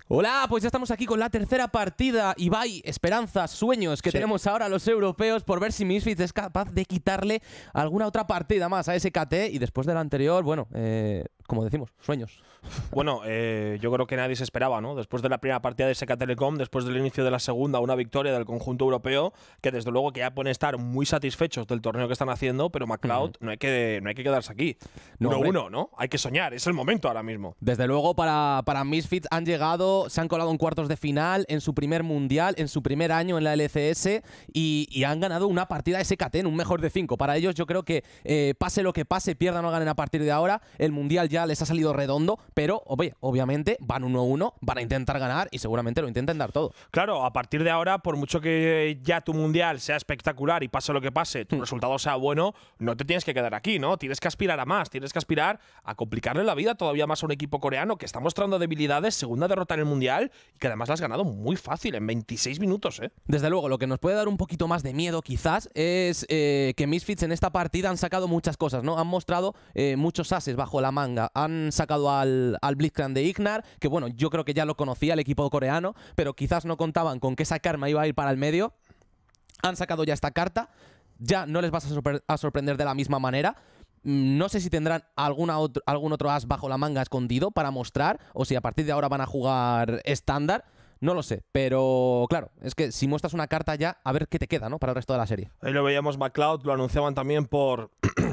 Hola, pues ya estamos aquí con la tercera partida. Ibai, esperanzas, sueños que tenemos ahora los europeos por ver si Misfits es capaz de quitarle alguna otra partida más a SKT. Y después del anterior, bueno, como decimos, sueños. Bueno, yo creo que nadie se esperaba, ¿no? Después de la primera partida de SK Telecom, después del inicio de la segunda, una victoria del conjunto europeo, que desde luego que ya pueden estar muy satisfechos del torneo que están haciendo, pero McLeod no hay que quedarse aquí. 1-1, ¿no? Hay que soñar, es el momento ahora mismo. Desde luego para Misfits han llegado, se han colado en cuartos de final, en su primer mundial, en su primer año en la LCS y han ganado una partida SKT en un mejor de 5. Para ellos yo creo que pase lo que pase, pierdan o ganen a partir de ahora, el mundial ya les ha salido redondo, pero obviamente van 1-1, van a intentar ganar y seguramente lo intenten dar todo. Claro, a partir de ahora, por mucho que ya tu mundial sea espectacular y pase lo que pase, tu resultado sea bueno, no te tienes que quedar aquí, ¿no? Tienes que aspirar a más, tienes que aspirar a complicarle la vida todavía más a un equipo coreano que está mostrando debilidades, segunda derrota en el mundial y que además la has ganado muy fácil, en 26 minutos, ¿eh? Desde luego, lo que nos puede dar un poquito más de miedo quizás es que Misfits en esta partida han sacado muchas cosas, ¿no? Han mostrado muchos ases bajo la manga, han sacado al Blitzcrank de Ignar, que bueno, yo creo que ya lo conocía el equipo coreano, pero quizás no contaban con que esa karma iba a ir para el medio. Han sacado ya esta carta, ya no les vas a sorprender de la misma manera. No sé si tendrán algún otro as bajo la manga escondido para mostrar, o si a partir de ahora van a jugar estándar. No lo sé, pero claro, es que si muestras una carta ya, a ver qué te queda, ¿no? Para el resto de la serie. Ahí lo veíamos McLeod, lo anunciaban también por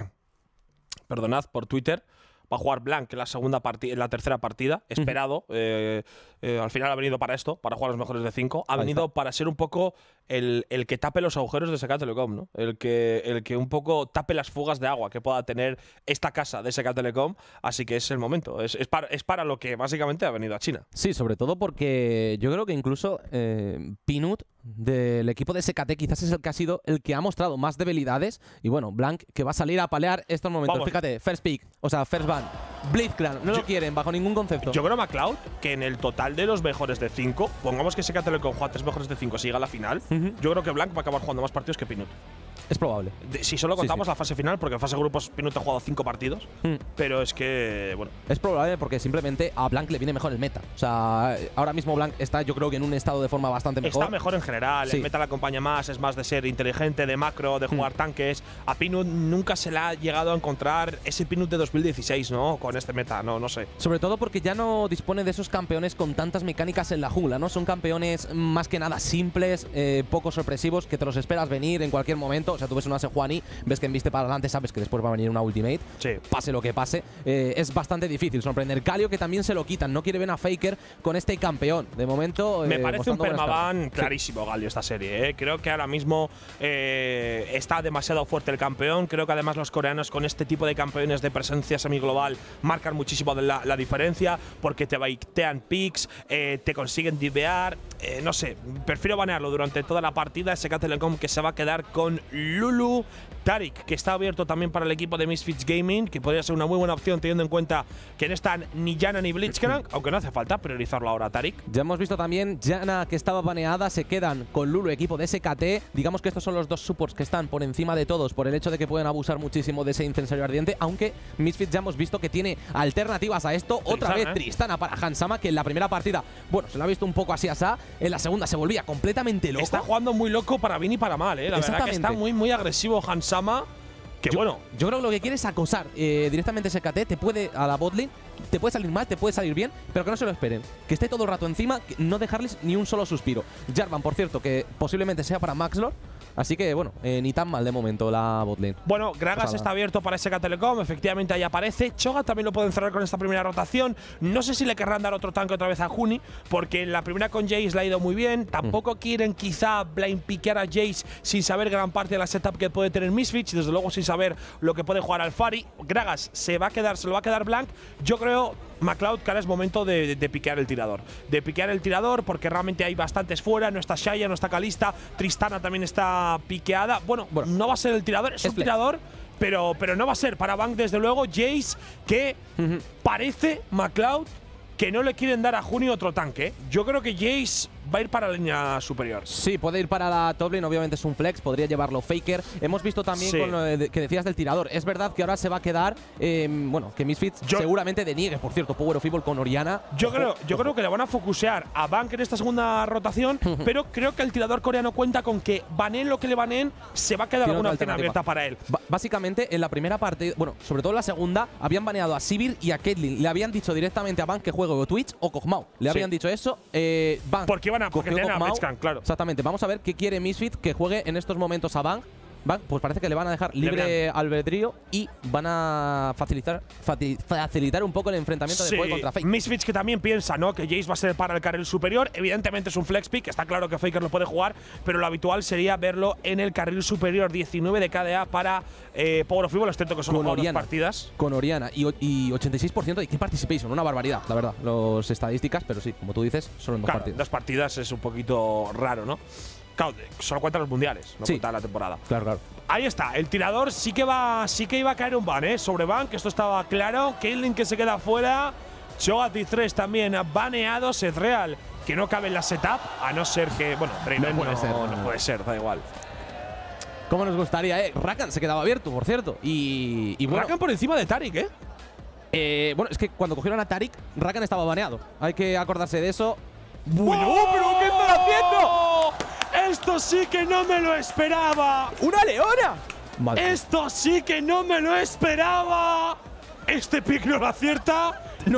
por Twitter. Va a jugar Blank en la tercera partida, esperado. Al final ha venido para esto, para jugar los mejores de 5. Ha venido para ser un poco el que tape los agujeros de SK Telecom, ¿no? El que un poco tape las fugas de agua que pueda tener esta casa de SK Telecom. Así que es el momento. Es para lo que básicamente ha venido a China. Sí, sobre todo porque yo creo que incluso Peanut del equipo de SKT quizás es el que ha sido el que ha mostrado más debilidades. Y bueno, Blank que va a salir a palear estos momentos. Vamos. Fíjate, first pick, o sea, first ban. Blitzcrank, no lo quieren bajo ningún concepto. Yo creo, McLeod, que en el total de los mejores de 5, pongamos que SK Telecom juega 3 mejores de 5 si llega a la final, yo creo que Blank va a acabar jugando más partidos que Peanut. Es probable. Si solo contamos la fase final, porque en fase grupos Peanut ha jugado 5 partidos, pero es que, bueno. Es probable porque simplemente a Blank le viene mejor el meta. O sea, ahora mismo Blank está, yo creo que en un estado de forma bastante mejor. Está mejor en general, el meta le acompaña más, es más de ser inteligente, de macro, de jugar tanques. A Peanut nunca se le ha llegado a encontrar ese Peanut de 2016, ¿no? Con este meta, no sé. Sobre todo porque ya no dispone de esos campeones con tantas mecánicas en la jungla, ¿no? Son campeones más que nada simples, poco sorpresivos, que te los esperas venir en cualquier momento. O sea, tú ves una Sejuani, ves que enviste para adelante, sabes que después va a venir una ultimate. Sí. Pase lo que pase. Es bastante difícil sorprender. Galio que también se lo quitan. No quiere ver a Faker con este campeón. De momento… me parece un permaban clarísimo, Galio, esta serie, ¿eh? Creo que ahora mismo está demasiado fuerte el campeón. Creo que además los coreanos con este tipo de campeones de presencia semiglobal marcan muchísimo la diferencia, porque te baitean picks, te consiguen divear. No sé, prefiero banearlo durante toda la partida. SK Telecom que se va a quedar con Lulu. Tarik, que está abierto también para el equipo de Misfits Gaming, que podría ser una muy buena opción teniendo en cuenta que no están ni Yana ni Blitzcrank, aunque no hace falta priorizarlo ahora a Tarik. Ya hemos visto también Yana, que estaba baneada, se quedan con Lulu, equipo de SKT. Digamos que estos son los dos supports que están por encima de todos por el hecho de que pueden abusar muchísimo de ese incensario ardiente, aunque Misfits ya hemos visto que tiene alternativas a esto. Otra vez Tristana para Hansama, que en la primera partida, bueno, se lo ha visto un poco así asá, en la segunda se volvía completamente loco. Está jugando muy loco para bien y para mal, la verdad que está muy agresivo Hansama. Que yo creo que lo que quiere es acosar directamente SKT, te puede a la botlane, te puede salir mal, te puede salir bien, pero que no se lo esperen. Que esté todo el rato encima, no dejarles ni un solo suspiro. Jarvan, por cierto, que posiblemente sea para Maxlord. Así que, bueno, ni tan mal de momento la botlane. Bueno, Gragas está abierto para SK Telecom, efectivamente ahí aparece. Cho'Gath también lo pueden cerrar con esta primera rotación. No sé si le querrán dar otro tanque otra vez a Juni, porque en la primera con Jace le ha ido muy bien. Tampoco quieren quizá blind piquear a Jace sin saber gran parte de la setup que puede tener Misfits, desde luego sin saber lo que puede jugar Alphari. Gragas se lo va a quedar Blank. Yo creo, McLeod, que ahora es momento de piquear el tirador. De piquear el tirador porque realmente hay bastantes fuera. No está Xayah, no está Kalista. Tristana también está piqueada. Bueno, no va a ser el tirador, es un tirador, pero no va a ser para Bang, desde luego. Jace, que parece, McLeod, que no le quieren dar a Juni otro tanque. Yo creo que Jace va a ir para la línea superior. Sí, puede ir para la top lane, obviamente es un flex, podría llevarlo Faker. Hemos visto también con lo que decías del tirador. Es verdad que ahora se va a quedar, bueno, que Misfits seguramente deniegue, por cierto, Power of Evil con Orianna. Yo creo que le van a focusear a Bank en esta segunda rotación, pero creo que el tirador coreano cuenta con que baneen lo que le baneen, se va a quedar alguna opción abierta para él. Básicamente, en la primera parte, bueno, sobre todo en la segunda, habían baneado a Sivir y a Caitlyn. Le habían dicho directamente a Bank que juegue o Twitch o Kog'Maw. Le habían dicho eso. Bank porque iban a tener a Blitzcrank, claro. Exactamente. Vamos a ver qué quiere Misfit que juegue en estos momentos a Bank. Pues parece que le van a dejar libre albedrío y van a facilitar un poco el enfrentamiento de Poe contra Faker. Misfits que también piensa, ¿no?, que Jace va a ser para el carril superior. Evidentemente es un flex pick, está claro que Faker lo puede jugar, pero lo habitual sería verlo en el carril superior. 19 de KDA para Power of Evil, excepto que solo dos partidas. Con Orianna y 86% de Kill Participation, una barbaridad, la verdad, las estadísticas, pero sí, como tú dices, solo en dos partidas. Dos partidas es un poquito raro, ¿no? Claro, solo cuentan los mundiales, no cuenta la temporada. Claro. Ahí está, el tirador sí que iba a caer un ban, sobre ban, que esto estaba claro. Caitlyn que se queda fuera. Cho'Gath y Thresh también baneados. Es real que no cabe en la setup, a no ser que, bueno, Draven no puede ser, da igual. ¿Cómo nos gustaría, Rakan se quedaba abierto, por cierto. Y bueno, Rakan por encima de Taric, bueno, es que cuando cogieron a Taric, Rakan estaba baneado. Hay que acordarse de eso. ¡Bueno, pero qué están haciendo! ¡Esto sí que no me lo esperaba! ¡Una leona! Madre. ¡Esto sí que no me lo esperaba! Este pick no lo acierta.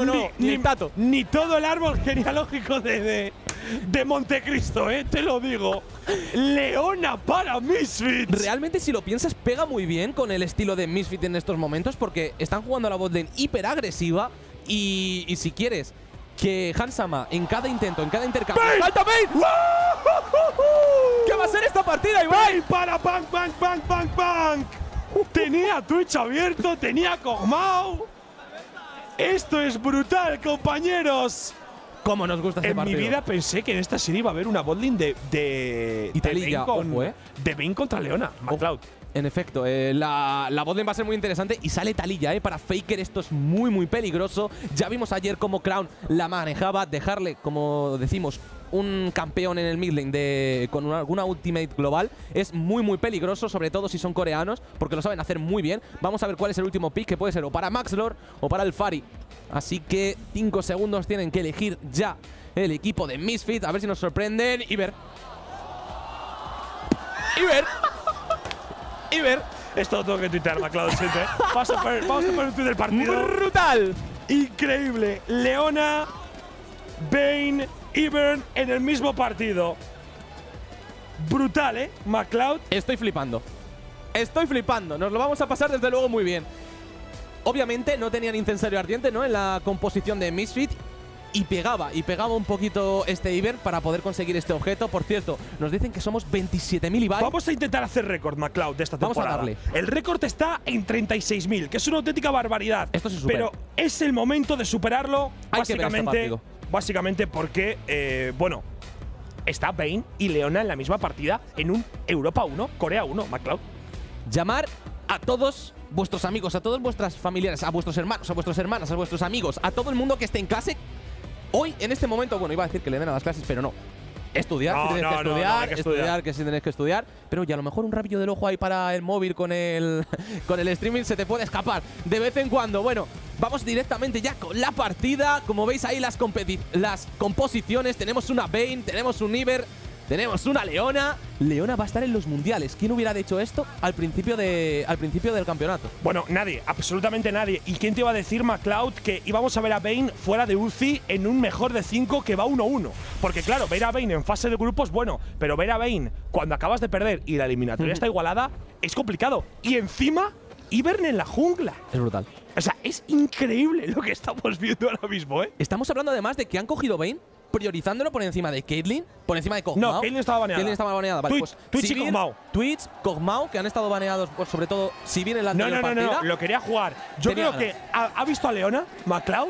Ni todo el árbol genealógico de Montecristo, te lo digo. Leona para Misfits. Realmente, si lo piensas, pega muy bien con el estilo de Misfits en estos momentos, porque están jugando a la botlane hiper agresiva. Y si quieres que Hansama en cada intento, en cada intercambio… ¡Falta Bane! ¿Qué va a ser esta partida, Ibai? Bane para Bank. Tenía Twitch abierto, tenía Kog'Maw. Esto es brutal, compañeros. ¿Cómo nos gusta este partido? En mi vida pensé que en esta serie iba a haber una botlane de Bane contra Leona, McCloud. En efecto, la botlane va a ser muy interesante y sale Taliyah, para Faker esto es muy, muy peligroso. Ya vimos ayer cómo Crown la manejaba, dejarle, como decimos, un campeón en el mid lane con alguna ultimate global es muy, muy peligroso, sobre todo si son coreanos, porque lo saben hacer muy bien. Vamos a ver cuál es el último pick, que puede ser o para Maxlord o para el Fari. Así que 5 segundos tienen que elegir ya el equipo de Misfits, a ver si nos sorprenden. Iber. Esto lo tengo que tuitear, McCloud, siente. Vamos a poner un tweet del partido. ¡Brutal! Increíble. Leona, Bane, Ivern en el mismo partido. Brutal, McCloud. Estoy flipando. Nos lo vamos a pasar desde luego muy bien. Obviamente no tenían incensario ardiente, ¿no?, en la composición de Misfit. Y pegaba un poquito este Ivern para poder conseguir este objeto. Por cierto, nos dicen que somos 27.000 Ibai. Vamos a intentar hacer récord, McCloud, de esta temporada. Vamos a darle. El récord está en 36.000, que es una auténtica barbaridad. Esto se supera. Pero es el momento de superarlo, Hay que ver este partido. Básicamente porque, bueno, está Bane y Leona en la misma partida en un Europa 1, Corea 1, McCloud. Llamar a todos vuestros amigos, a todos vuestras familiares, a vuestros hermanos, a vuestras hermanas, a vuestros amigos, a todo el mundo que esté en clase. Hoy, en este momento, bueno, iba a decir que le den a las clases, pero no. Estudiar, si tenéis que estudiar, que si tenéis que estudiar. Pero ya a lo mejor un rabillo del ojo ahí para el móvil con el streaming se te puede escapar de vez en cuando. Bueno, vamos directamente ya con la partida. Como veis ahí las composiciones, tenemos una Bane, tenemos un Iber, tenemos una Leona. Leona va a estar en los mundiales. ¿Quién hubiera dicho esto al principio del campeonato? Bueno, nadie, absolutamente nadie. ¿Y quién te iba a decir, McCloud, que íbamos a ver a Bane fuera de UCI en un mejor de 5 que va 1-1? Porque claro, ver a Bane en fase de grupos, bueno, pero ver a Bane cuando acabas de perder y la eliminatoria está igualada, es complicado. Y encima, Ivern en la jungla. Es brutal. O sea, es increíble lo que estamos viendo ahora mismo, Estamos hablando además de que han cogido Bane priorizándolo por encima de Caitlyn, por encima de Kog'Maw. No, Caitlyn estaba baneada. Caitlyn estaba baneada. Vale, Twitch y Kog'Maw. Twitch, Kog'Maw, que han estado baneados, pues, sobre todo si viene la anterior partida. No, lo quería jugar. Yo creo que ha visto a Leona, McCloud,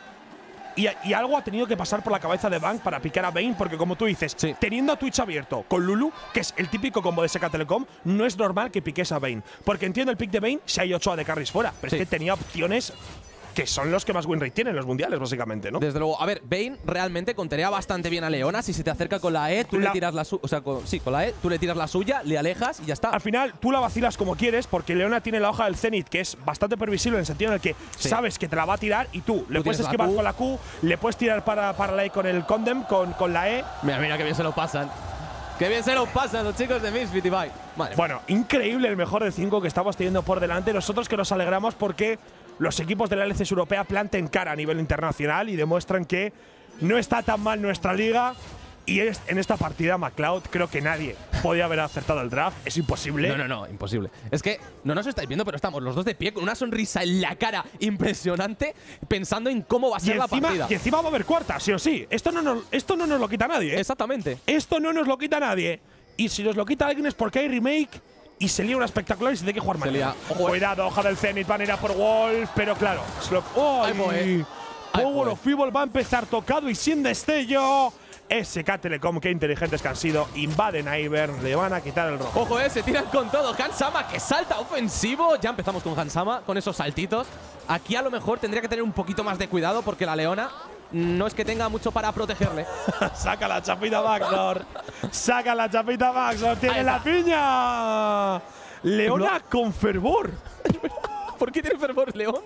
y algo ha tenido que pasar por la cabeza de Bank para picar a Bane, porque como tú dices, teniendo a Twitch abierto con Lulu, que es el típico combo de SK Telecom, no es normal que piques a Bane. Porque entiendo el pick de Bane si hay 8 AD carries fuera, pero es que tenía opciones que son los que más win rate tienen en los mundiales, básicamente, ¿no? Desde luego. A ver, Vayne realmente conterea bastante bien a Leona. Si se te acerca con la E, tú le tiras la suya. O sea, con la E, tú le tiras la suya, le alejas y ya está. Al final, tú la vacilas como quieres, porque Leona tiene la hoja del Zenith, que es bastante previsible en el sentido en el que sabes que te la va a tirar y tú le puedes esquivar con la Q, le puedes tirar para la E con el Condem, con la E. Mira, mira qué bien se lo pasan. Qué bien se lo pasan los chicos de Misfit, Ibai. Vale. Bueno, increíble el mejor de 5 que estamos teniendo por delante. Nosotros que nos alegramos porque los equipos de la LCS europea planten cara a nivel internacional y demuestran que no está tan mal nuestra liga. Y en esta partida, McLeod, creo que nadie podía haber acertado el draft. Es imposible. No, imposible. Es que no nos estáis viendo, pero estamos los dos de pie con una sonrisa en la cara impresionante, pensando en cómo va a ser la partida. Y encima va a haber cuarta, sí o sí. Esto no nos lo quita nadie, ¿eh? Exactamente. Esto no nos lo quita nadie. Y si nos lo quita alguien es porque hay remake y se lía una espectacular y se tiene que jugar mal. Cuidado, hoja del Zenith, van a ir a por Wolf, pero claro. Power of Evil va a empezar tocado y sin destello. SK Telecom, qué inteligentes que han sido. Invaden a Ivern, le van a quitar el rojo. Ojo, se tiran con todo. Hansama que salta ofensivo. Ya empezamos con Hansama, con esos saltitos. Aquí a lo mejor tendría que tener un poquito más de cuidado porque la Leona no es que tenga mucho para protegerle. Saca la chapita Backdoor. Saca la chapita Backdoor. Tiene la piña. Leona con fervor. ¿Por qué tiene fervor Leona?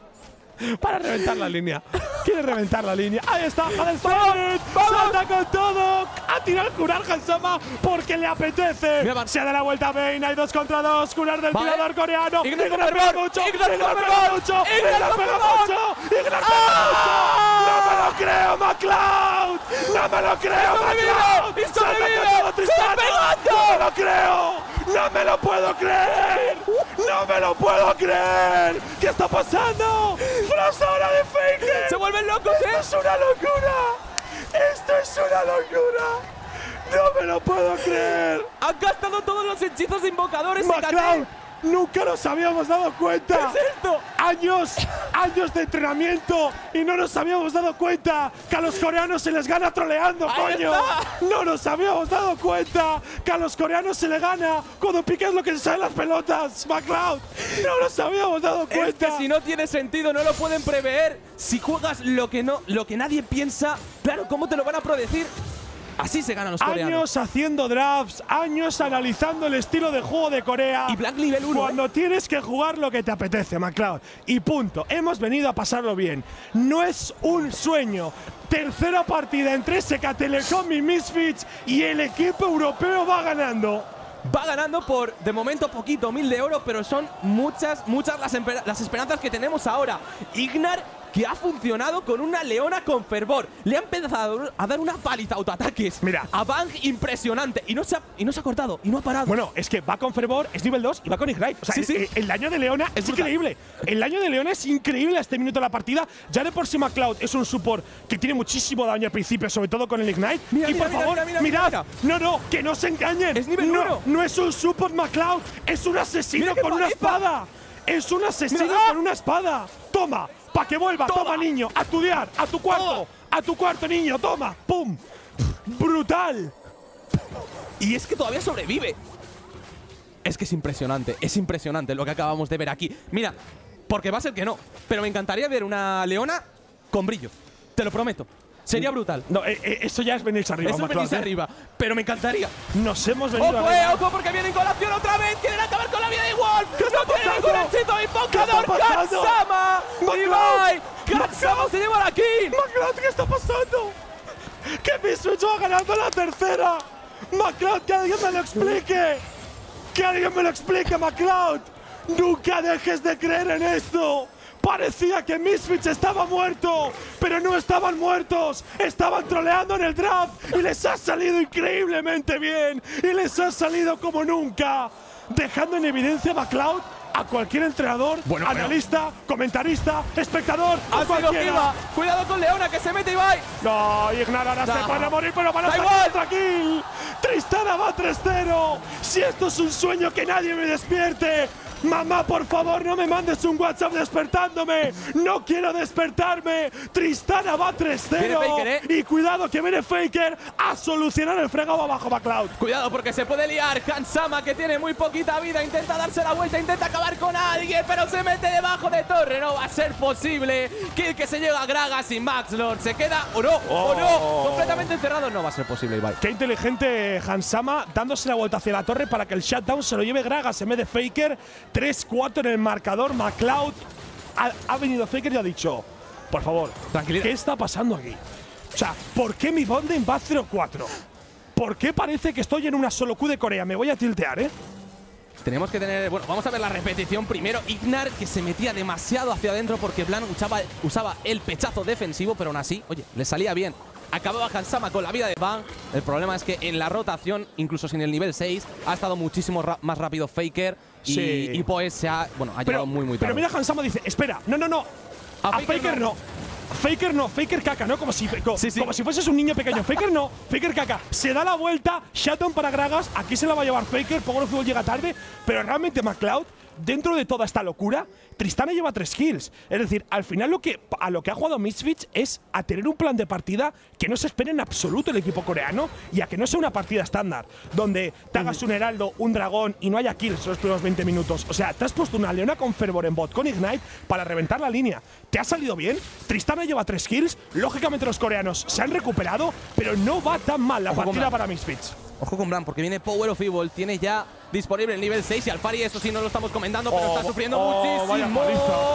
Para reventar la línea. Quiere reventar la línea. Ahí está, Hadel Zenith. Salta con todo. A tirar curar Hansama porque le apetece. Se da la vuelta a Vayne. Hay 2 contra 2. Curar del tirador coreano. Ignar pega mucho. Ignar pega mucho. Ignar pega mucho. Ignar pega mucho. ¡No me lo creo, McLeod! ¡No me lo creo, McLeod! ¡Y sobrevive! ¡No me lo creo! ¡No me lo puedo creer! ¡No me lo puedo creer! ¿Qué está pasando? ¡Frost ahora de Faker! ¡Se vuelven locos, ¡Esto es una locura! ¡Esto es una locura! ¡No me lo puedo creer! Han gastado todos los hechizos de invocadores. McLeod, nunca nos habíamos dado cuenta. ¿Qué es esto? Años de entrenamiento y no nos habíamos dado cuenta que a los coreanos se les gana troleando, coño. No nos habíamos dado cuenta que a los coreanos se les gana cuando piques lo que se sale las pelotas, McLeod. No nos habíamos dado cuenta. Es que si no tiene sentido, no lo pueden prever. Si juegas lo que nadie piensa, claro, ¿cómo te lo van a predecir? Así se ganan los coreanos. Años haciendo drafts, años analizando el estilo de juego de Corea. Y Black nivel 1. Cuando tienes que jugar lo que te apetece, McLeod. Y punto. Hemos venido a pasarlo bien. No es un sueño. Tercera partida entre SK Telecom y Misfits y el equipo europeo va ganando. Va ganando por, de momento, poquito, 1000 de oro, pero son muchas las esperanzas que tenemos ahora. Ignar, que ha funcionado con una Leona con fervor. Le ha empezado a dar una paliza autoataques. Mira. A Bang impresionante. Y no se ha cortado, y no ha parado. Bueno, es que va con fervor, es nivel 2 y va con Ignite. O sea, sí. El daño de Leona es increíble. El daño de Leona es increíble a este minuto de la partida. Ya de por sí McLeod es un support que tiene muchísimo daño al principio, sobre todo con el Ignite. Y por favor, mirad. No, que no se engañen. Es nivel 1. No es un support McLeod, es un asesino con una espada. Es un asesino con una espada. Toma. ¡Pa' que vuelva! ¡Toma, niño! ¡A estudiar! ¡A tu cuarto! ¡A tu cuarto, niño! ¡Toma! ¡Pum! ¡Brutal! Y es que todavía sobrevive. Es que es impresionante lo que acabamos de ver aquí. Mira, porque va a ser que no, pero me encantaría ver una Leona con brillo. Te lo prometo. Sería brutal. No, eso ya es venirse arriba. Eso es venirse arriba, pero me encantaría. Nos hemos venido arriba. ¡Ojo, porque vienen con la acción otra vez! ¡Quieren acabar con la vida de Wolf! ¡No tiene ningún hechizo! ¡Invocador! ¡Hansama! ¡Ibai! ¡Hansama se lleva la kill! McLeod, ¿qué está pasando? ¡Que Misfits va ganando la tercera! McLeod, que alguien me lo explique. ¡Que alguien me lo explique, McLeod! ¡Nunca dejes de creer en esto! Parecía que Misfits estaba muerto, pero no estaban muertos. Estaban troleando en el draft y les ha salido increíblemente bien. Y les ha salido como nunca. Dejando en evidencia a McLeod a cualquier entrenador, analista, comentarista, espectador, a cualquiera. Cuidado con Leona, que se mete Ibai. No, Ignar ahora se puede morir, pero van a sacar otra kill. Tristana va 3-0. Si esto es un sueño, que nadie me despierte. Mamá, por favor, no me mandes un WhatsApp despertándome. No quiero despertarme. Tristana va 3-0. Y cuidado que viene Faker a solucionar el fregado abajo McLeod. Cuidado porque se puede liar. Hansama, que tiene muy poquita vida, intenta darse la vuelta, intenta acabar con alguien, pero se mete debajo de torre. No va a ser posible. Kill que se llega a Gragas y Maxlord. Se queda o no, completamente encerrado. No va a ser posible, Ibai. Qué inteligente Hansama, dándose la vuelta hacia la torre para que el shutdown se lo lleve Gragas en vez de Faker. 3-4 en el marcador. McLeod ha venido Faker y ha dicho: por favor, tranquilidad, ¿qué está pasando aquí? O sea, ¿por qué mi bonding va 0-4? ¿Por qué parece que estoy en una solo Q de Corea? Me voy a tiltear, ¿eh? Tenemos que tener… Bueno, vamos a ver la repetición primero. Ignar, que se metía demasiado hacia adentro porque Blanc usaba el pechazo defensivo, pero aún así, oye, le salía bien. Acababa Hansama con la vida de Bang. El problema es que en la rotación, incluso sin el nivel 6, ha estado muchísimo más rápido Faker. Y pues se ha… Bueno, ha llegado muy tarde. Pero mira, Hansama dice: espera, no. A Faker no. Faker no, Faker caca, ¿no? Como si fueses un niño pequeño. Faker no, Faker caca. Se da la vuelta, shutdown para Gragas. Aquí se la va a llevar Faker. Power of Fútbol llega tarde. Pero realmente McLeod, dentro de toda esta locura, Tristana lleva 3 kills. Es decir, al final a lo que ha jugado Misfits es a tener un plan de partida que no se espere en absoluto el equipo coreano y a que no sea una partida estándar, donde te hagas un heraldo, un dragón y no haya kills en los primeros 20 minutos. O sea, te has puesto una leona con fervor en bot, con Ignite, para reventar la línea. ¿Te ha salido bien? Tristana lleva 3 kills. Lógicamente los coreanos se han recuperado, pero no va tan mal la partida para Misfits. Ojo con Blanc, porque viene Power of Evil, tiene ya disponible el nivel 6 y Alphari, eso sí no lo estamos comentando, pero está sufriendo muchísimo.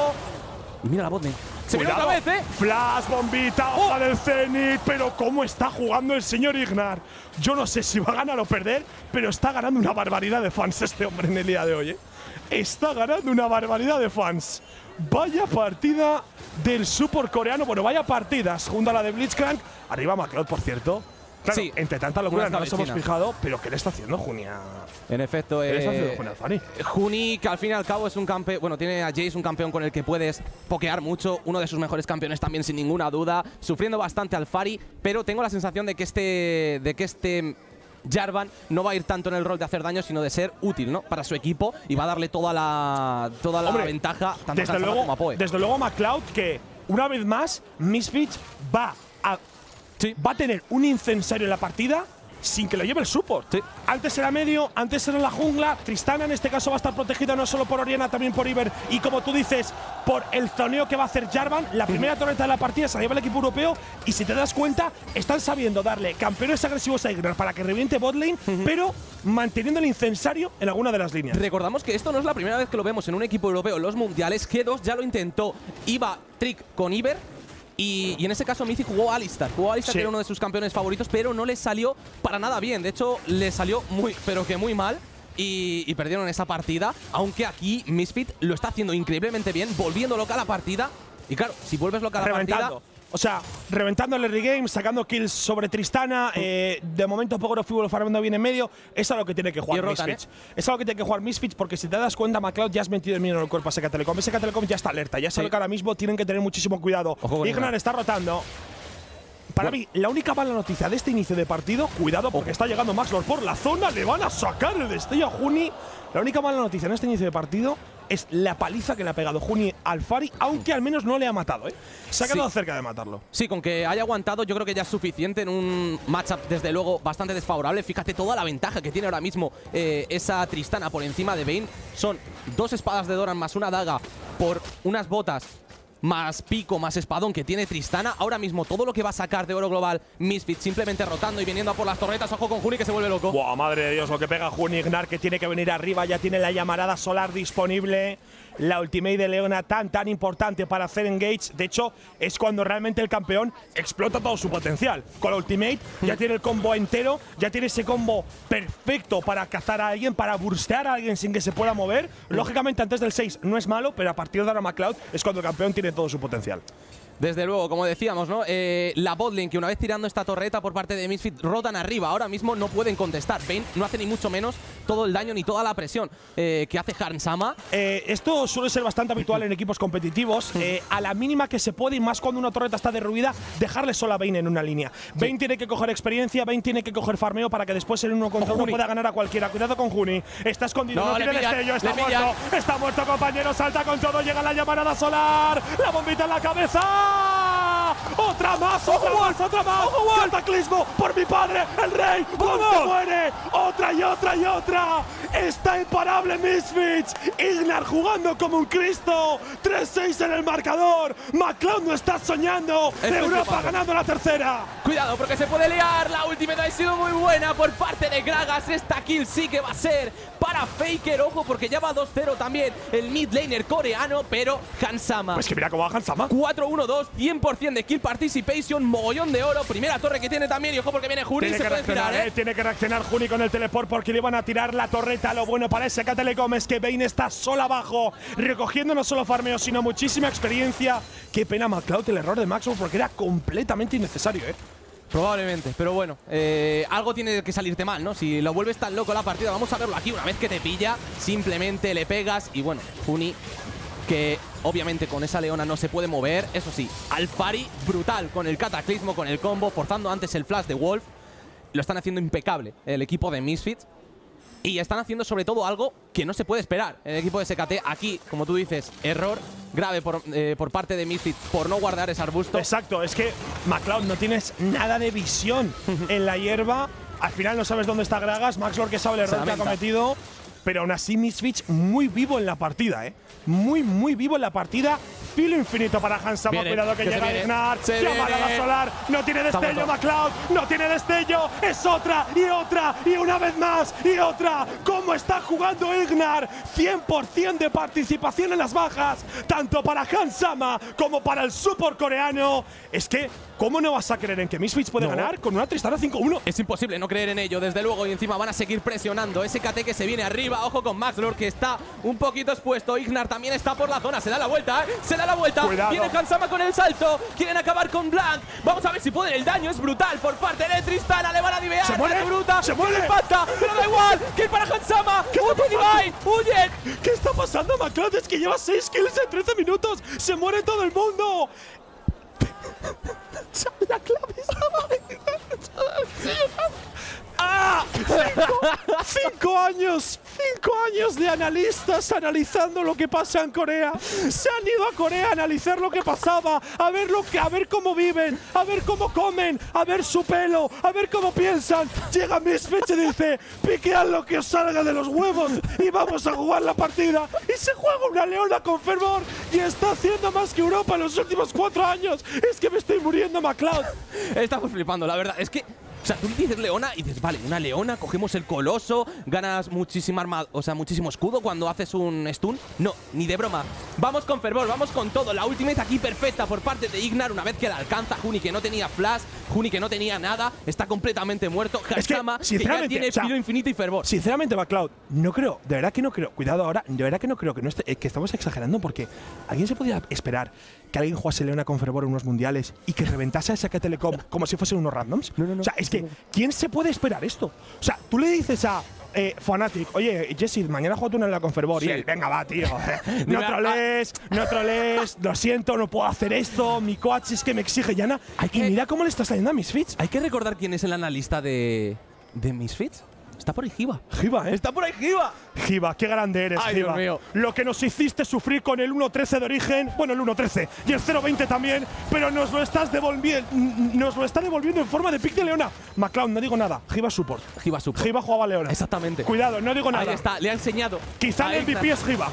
Y mira la botlane. Se viene otra vez, Flash, bombita, hoja del Zenith. Pero cómo está jugando el señor Ignar. Yo no sé si va a ganar o perder, pero está ganando una barbaridad de fans este hombre en el día de hoy, ¿eh? Está ganando una barbaridad de fans. Vaya partida del support coreano. Bueno, vaya partidas junto a la de Blitzcrank. Arriba McLeod, por cierto. Claro, sí, entre tanta locura no nos hemos fijado, pero ¿qué le está haciendo Junia? En efecto, ¿qué le está haciendo Junia Alphari? Juni, que al fin y al cabo es un campeón, bueno, tiene a Jace, un campeón con el que puedes pokear mucho, uno de sus mejores campeones también sin ninguna duda, sufriendo bastante Alphari, pero tengo la sensación de que este Jarvan no va a ir tanto en el rol de hacer daño, sino de ser útil, ¿no? Para su equipo, y va a darle toda la ventaja tanto a Hansama como a Poe. Desde luego McLeod, que una vez más Misfits va a tener un incensario en la partida sin que lo lleve el support. Sí. Antes era medio, antes era la jungla. Tristana en este caso va a estar protegida no solo por Oriana, también por Iber. Y como tú dices, por el zoneo que va a hacer Jarvan. La primera torreta de la partida se la lleva el equipo europeo. Y si te das cuenta, están sabiendo darle campeones agresivos a Ignar para que reviente botlane, pero manteniendo el incensario en alguna de las líneas. Recordamos que esto no es la primera vez que lo vemos en un equipo europeo en los mundiales. G2 ya lo intentó. Iba Trick con Iber. Y en ese caso Mizi jugó a Alistar. Que era uno de sus campeones favoritos, pero no le salió para nada bien. De hecho, le salió pero que muy mal. Y perdieron esa partida. Aunque aquí Misfit lo está haciendo increíblemente bien, volviendo loca la partida. Y claro, si vuelves loca la partida… O sea, reventando el early game, sacando kills sobre Tristana. De momento Power of Fútbol farmando bien en medio. Es a lo que tiene que jugar Misfits. Es a lo que tiene que jugar Misfits, porque si te das cuenta, McLeod ya has metido el miedo en el cuerpo a SK Telecom. SK Telecom ya está alerta, ya sabe que ahora mismo tienen que tener muchísimo cuidado. Ignar está rotando. Para mí, la única mala noticia de este inicio de partido, cuidado porque está llegando Maxlord por la zona, le van a sacar el destello a Juni. La única mala noticia en este inicio de partido es la paliza que le ha pegado Juni al Alphari, aunque al menos no le ha matado, ¿eh? Se ha quedado cerca de matarlo. Sí, con que haya aguantado yo creo que ya es suficiente en un matchup desde luego bastante desfavorable. Fíjate toda la ventaja que tiene ahora mismo esa Tristana por encima de Vayne. Son 2 espadas de Doran más una daga por unas botas más pico, más espadón que tiene Tristana. Ahora mismo todo lo que va a sacar de oro global Misfits simplemente rotando y viniendo a por las torretas. Ojo con Juni que se vuelve loco. ¡Buah, madre de Dios! Lo que pega Juni. Ignar que tiene que venir arriba. Ya tiene la llamarada solar disponible. La ultimate de Leona tan importante para hacer engage. De hecho, es cuando realmente el campeón explota todo su potencial. Con la ultimate ya tiene el combo entero. Ya tiene ese combo perfecto para cazar a alguien, para burstear a alguien sin que se pueda mover. Lógicamente antes del 6 no es malo, pero a partir de ahora McLeod es cuando el campeón tiene todo su potencial. Desde luego, como decíamos, ¿no? La botlane, que una vez tirando esta torreta por parte de Misfit, rotan arriba. Ahora mismo no pueden contestar. Vayne no hace ni mucho menos todo el daño ni toda la presión que hace Hans-Sama. Esto suele ser bastante habitual en equipos competitivos. A la mínima que se puede, y más cuando una torreta está derruida, dejarle sola a Vayne en una línea. Vayne tiene que coger experiencia, Vayne tiene que coger farmeo para que después el 1 contra 1 pueda ganar a cualquiera. Cuidado con Juni. Está escondido, no tiene destello, está muerto. Está muerto, compañero. Salta con todo, llega la llamarada solar. La bombita en la cabeza. ¡Otra más! ¡Otra más! ¡Otra más! ¡Cataclismo! ¡Por mi padre, el rey! ¡Wong se muere! ¡Otra y otra y otra! ¡Está imparable Misfits! Ignar jugando como un Cristo. 3-6 en el marcador. McCloud no está soñando. Europa ganando la tercera. Cuidado porque se puede liar. La ultimate ha sido muy buena por parte de Gragas. Esta kill sí que va a ser para Faker. Ojo porque ya va 2-0 también el mid laner coreano, pero Hans-Sama. Pues que mira cómo va Hans-Sama. 4-1-2, 100% de kill participation, mogollón de oro. Primera torre que tiene también. Y ojo porque viene Juni. Tiene que reaccionar, Tiene que reaccionar Juni con el teleport porque le van a tirar la torreta. Lo bueno para SK Telecom es que Vayne está sola abajo, recogiendo no solo farmeo, sino muchísima experiencia. Qué pena McCloud el error de Maxwell porque era completamente innecesario, Probablemente, pero bueno, algo tiene que salirte mal, ¿no? Si lo vuelves tan loco la partida, vamos a verlo aquí. Una vez que te pilla, simplemente le pegas y bueno, Juni, que obviamente con esa leona no se puede mover. Eso sí, Alphari, brutal con el cataclismo, con el combo, forzando antes el flash de Wolf. Lo están haciendo impecable el equipo de Misfits. Y están haciendo sobre todo algo que no se puede esperar. El equipo de SKT aquí, como tú dices, error grave por parte de Misfits por no guardar ese arbusto. Exacto, es que McCloud no tienes nada de visión en la hierba. Al final no sabes dónde está Gragas. Maxwell que sabe el error que ha cometido. Pero aún así Misfits muy vivo en la partida, Muy, muy vivo en la partida. Filo infinito para Hans-Sama. Cuidado que llega Ignar. Llamarada solar. No tiene destello McCloud. No tiene destello. Es otra y otra. Y una vez más. Y otra. ¿Cómo está jugando Ignar? 100% de participación en las bajas. Tanto para Hans-Sama como para el support coreano. Es que, ¿cómo no vas a creer en que Misfits puede ganar con una Tristana 5-1? Es imposible no creer en ello, desde luego. Y encima van a seguir presionando. SKT que se viene arriba. Ojo con Maxlord que está un poquito expuesto. Ignar también está por la zona. Se da la vuelta, Se da la vuelta. Cuidado. Viene Hans-Sama con el salto. Quieren acabar con Blanc. Vamos a ver si pueden. El daño es brutal por parte de Tristana. Le van a divear. Se muere. Se muere. Impacta, pero da igual. Kill para Hans-Sama. Divine. Huyen. ¿Qué está pasando, McCloud? Es que lleva 6 kills en 13 minutos. Se muere todo el mundo. La clave estaba ahí. ¡Ah! 5 años de analistas analizando lo que pasa en Corea. Se han ido a Corea a analizar lo que pasaba, a ver cómo viven, a ver cómo comen, a ver su pelo, a ver cómo piensan. Llega Misfits y dice: piquead lo que os salga de los huevos y vamos a jugar la partida. Y se juega una leona con fervor y está haciendo más que Europa en los últimos 4 años. Es que me estoy muriendo, McCloud. Estamos flipando, la verdad. Es que… O sea, tú dices leona y dices, vale, una leona, cogemos el coloso, ganas muchísima muchísimo escudo cuando haces un stun. No, ni de broma. Vamos con fervor, vamos con todo. La ultimate aquí perfecta por parte de Ignar una vez que la alcanza. Juni que no tenía flash, Juni que no tenía nada, está completamente muerto. Hans-Sama que ya tiene filo infinito y fervor. Sinceramente, McCloud, no creo, de verdad que no creo. Cuidado ahora, de verdad que no creo que estamos exagerando porque ¿alguien se podía esperar que alguien jugase leona con fervor en unos mundiales y que reventase a SK Telecom como si fuesen unos randoms? No. O sea, es que ¿quién se puede esperar esto? O sea, tú le dices a Fnatic, oye, Jesse, mañana juego tú una leona con fervor. Sí. Y él, venga, va, tío. No trolees, lo siento, no puedo hacer esto. Mi coach es que me exige Yana. Y mira cómo le está saliendo a Misfits. Hay que recordar quién es el analista de Misfits. Está por ahí Giva. Giva, Está por ahí Giva. Giva, qué grande eres, Ay, Giva. Dios mío. Lo que nos hiciste sufrir con el 1.13 de origen, bueno, el 1.13 y el 0.20 también, pero nos lo está devolviendo en forma de pick de leona. McCloud, no digo nada. Giva support. Giva jugaba leona. Exactamente. Cuidado, no digo nada. Ahí está, le ha enseñado. Quizá el MVP es Giva.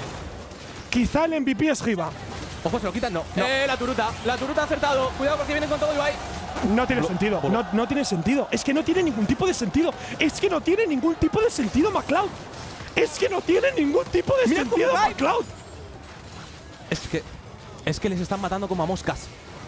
Ojo, se lo quitan, no. La turuta ha acertado. Cuidado porque vienen con todo Ibai. No tiene sentido, no tiene sentido. Es que no tiene ningún tipo de sentido. McCloud. Es que no tiene ningún tipo de sentido, McCloud. Es que les están matando como a moscas.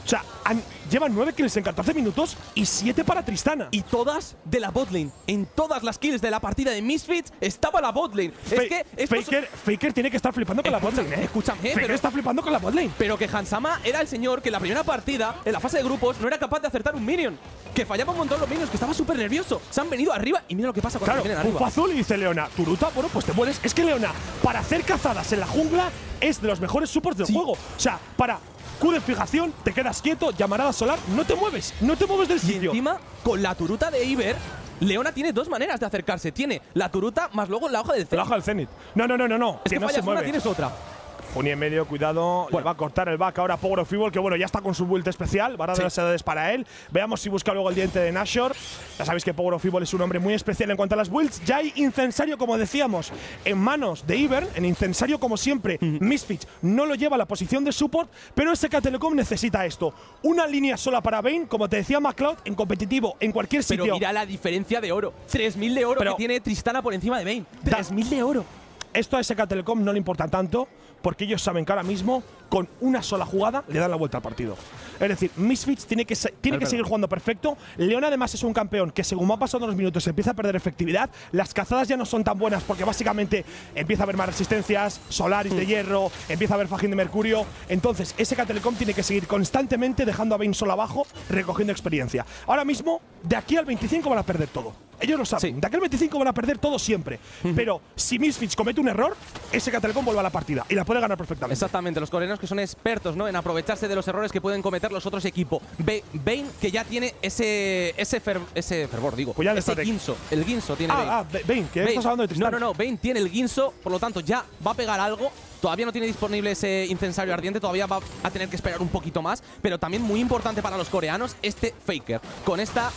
O sea, llevan 9 kills en 14 minutos y 7 para Tristana. Y todas de la botlane. En todas las kills de la partida de Misfits estaba la botlane. Es que Faker tiene que estar flipando con la botlane, Escúchame, Faker está flipando con la botlane. Pero que Hansama era el señor que en la primera partida, en la fase de grupos, no era capaz de acertar un minion. Que fallaba un montón los minions, que estaba súper nervioso. Se han venido arriba y mira lo que pasa cuando vienen arriba. Bufo azul y dice Leona, Turuta, bueno, pues te mueres. Es que Leona, para hacer cazadas en la jungla, es de los mejores supports del juego. O sea, para Q de fijación, te quedas quieto, llamarada solar, no te mueves del sitio. Y encima, con la turuta de Iber, Leona tiene dos maneras de acercarse. Tiene la turuta más luego la hoja del Zenith. La hoja del Zenith. No. Es que fallas una, tienes otra. Juni en medio, cuidado. Le va a cortar el back ahora Power of Evil, que bueno, ya está con su build especial. Van a dar las edades para él. Veamos si busca luego el diente de Nashor. Ya sabéis que Power of Evil es un hombre muy especial en cuanto a las builds. Ya hay incensario, como decíamos, en manos de Ivern. En incensario, como siempre, Misfits no lo lleva a la posición de support, pero SK Telecom necesita esto. Una línea sola para Vayne, como te decía McCloud, en competitivo, en cualquier sitio. Pero mira la diferencia de oro. 3000 de oro que tiene Tristana por encima de Vayne. 3000 de oro. Esto a SK Telecom no le importa tanto, porque ellos saben que ahora mismo, con una sola jugada, le dan la vuelta al partido. Es decir, Misfits tiene que seguir jugando perfecto. Leon además es un campeón que según va pasando los minutos empieza a perder efectividad. Las cazadas ya no son tan buenas porque básicamente empieza a haber más resistencias, Solaris de hierro, empieza a haber Fajín de mercurio. Entonces, SK Telecom tiene que seguir constantemente dejando a Vayne solo abajo, recogiendo experiencia. Ahora mismo, de aquí al 25 van a perder todo. Ellos lo saben. Sí. De aquí al 25 van a perder todo siempre. Pero si Misfits comete un error, SK Telecom vuelve a la partida y la puede ganar perfectamente. Exactamente. Los coreanos que son expertos, ¿no?, en aprovecharse de los errores que pueden cometer los otros equipos. Vayne, que ya tiene ese fervor, digo. Pues ya ese Guinsoo. El Guinsoo tiene Vayne. Vayne, que estás hablando de Tristana. No. Vayne tiene el Guinsoo, por lo tanto ya va a pegar algo. Todavía no tiene disponible ese incensario ardiente, todavía va a tener que esperar un poquito más. Pero también muy importante para los coreanos, este Faker. Con esta…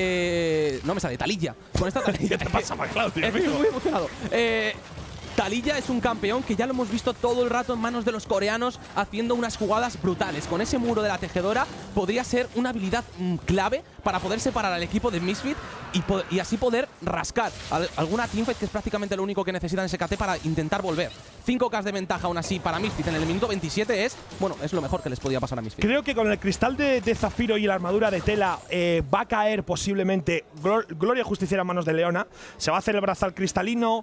no me sale, Taliyah. Con esta Taliyah. ¿Qué te pasa, McCloud? Estoy muy emocionado. Taliyah es un campeón que ya lo hemos visto todo el rato en manos de los coreanos haciendo unas jugadas brutales. Con ese muro de la tejedora podría ser una habilidad clave para poder separar al equipo de Misfit y así poder rascar alguna teamfight, que es prácticamente lo único que necesitan SKT para intentar volver. 5K de ventaja aún así para Misfit en el minuto 27 es lo mejor que les podía pasar a Misfit. Creo que con el cristal de Zafiro y la armadura de tela va a caer posiblemente Gloria Justiciera en manos de Leona. Se va a hacer el brazal cristalino.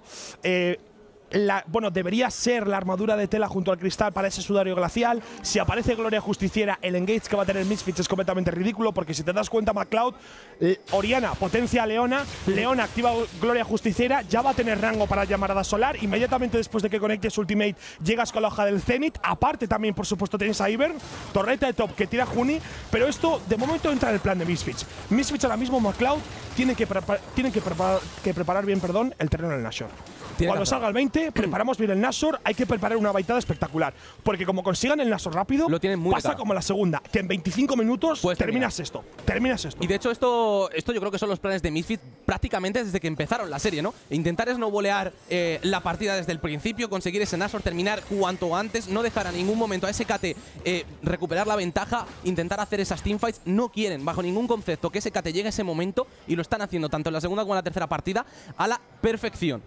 Bueno, debería ser la armadura de tela junto al cristal para ese sudario glacial. Si aparece Gloria Justiciera, el engage que va a tener Misfits es completamente ridículo, porque si te das cuenta, McCloud, Oriana potencia a Leona, Leona activa Gloria Justiciera, ya va a tener rango para llamarada solar. Inmediatamente después de que conecte su ultimate, llegas con la hoja del Zenith. Aparte también, por supuesto, tenéis a Ivern, torreta de top que tira Juni, pero esto de momento entra en el plan de Misfits. Misfits ahora mismo, McCloud, tienen que preparar bien, el terreno del Nashor. Cuando salga el 20, preparamos bien el Nashor. Hay que preparar una baitada espectacular, porque como consigan el Nashor rápido, lo tienen muy pasa como la segunda, que en 25 minutos terminas esto. Y de hecho esto yo creo que son los planes de Misfit prácticamente desde que empezaron la serie, ¿no? Intentar snowbolear la partida desde el principio, conseguir ese Nashor, terminar cuanto antes, no dejar a ningún momento a SKT recuperar la ventaja, intentar hacer esas teamfights. No quieren bajo ningún concepto que SKT llegue a ese momento, y lo están haciendo tanto en la segunda como en la tercera partida a la perfección.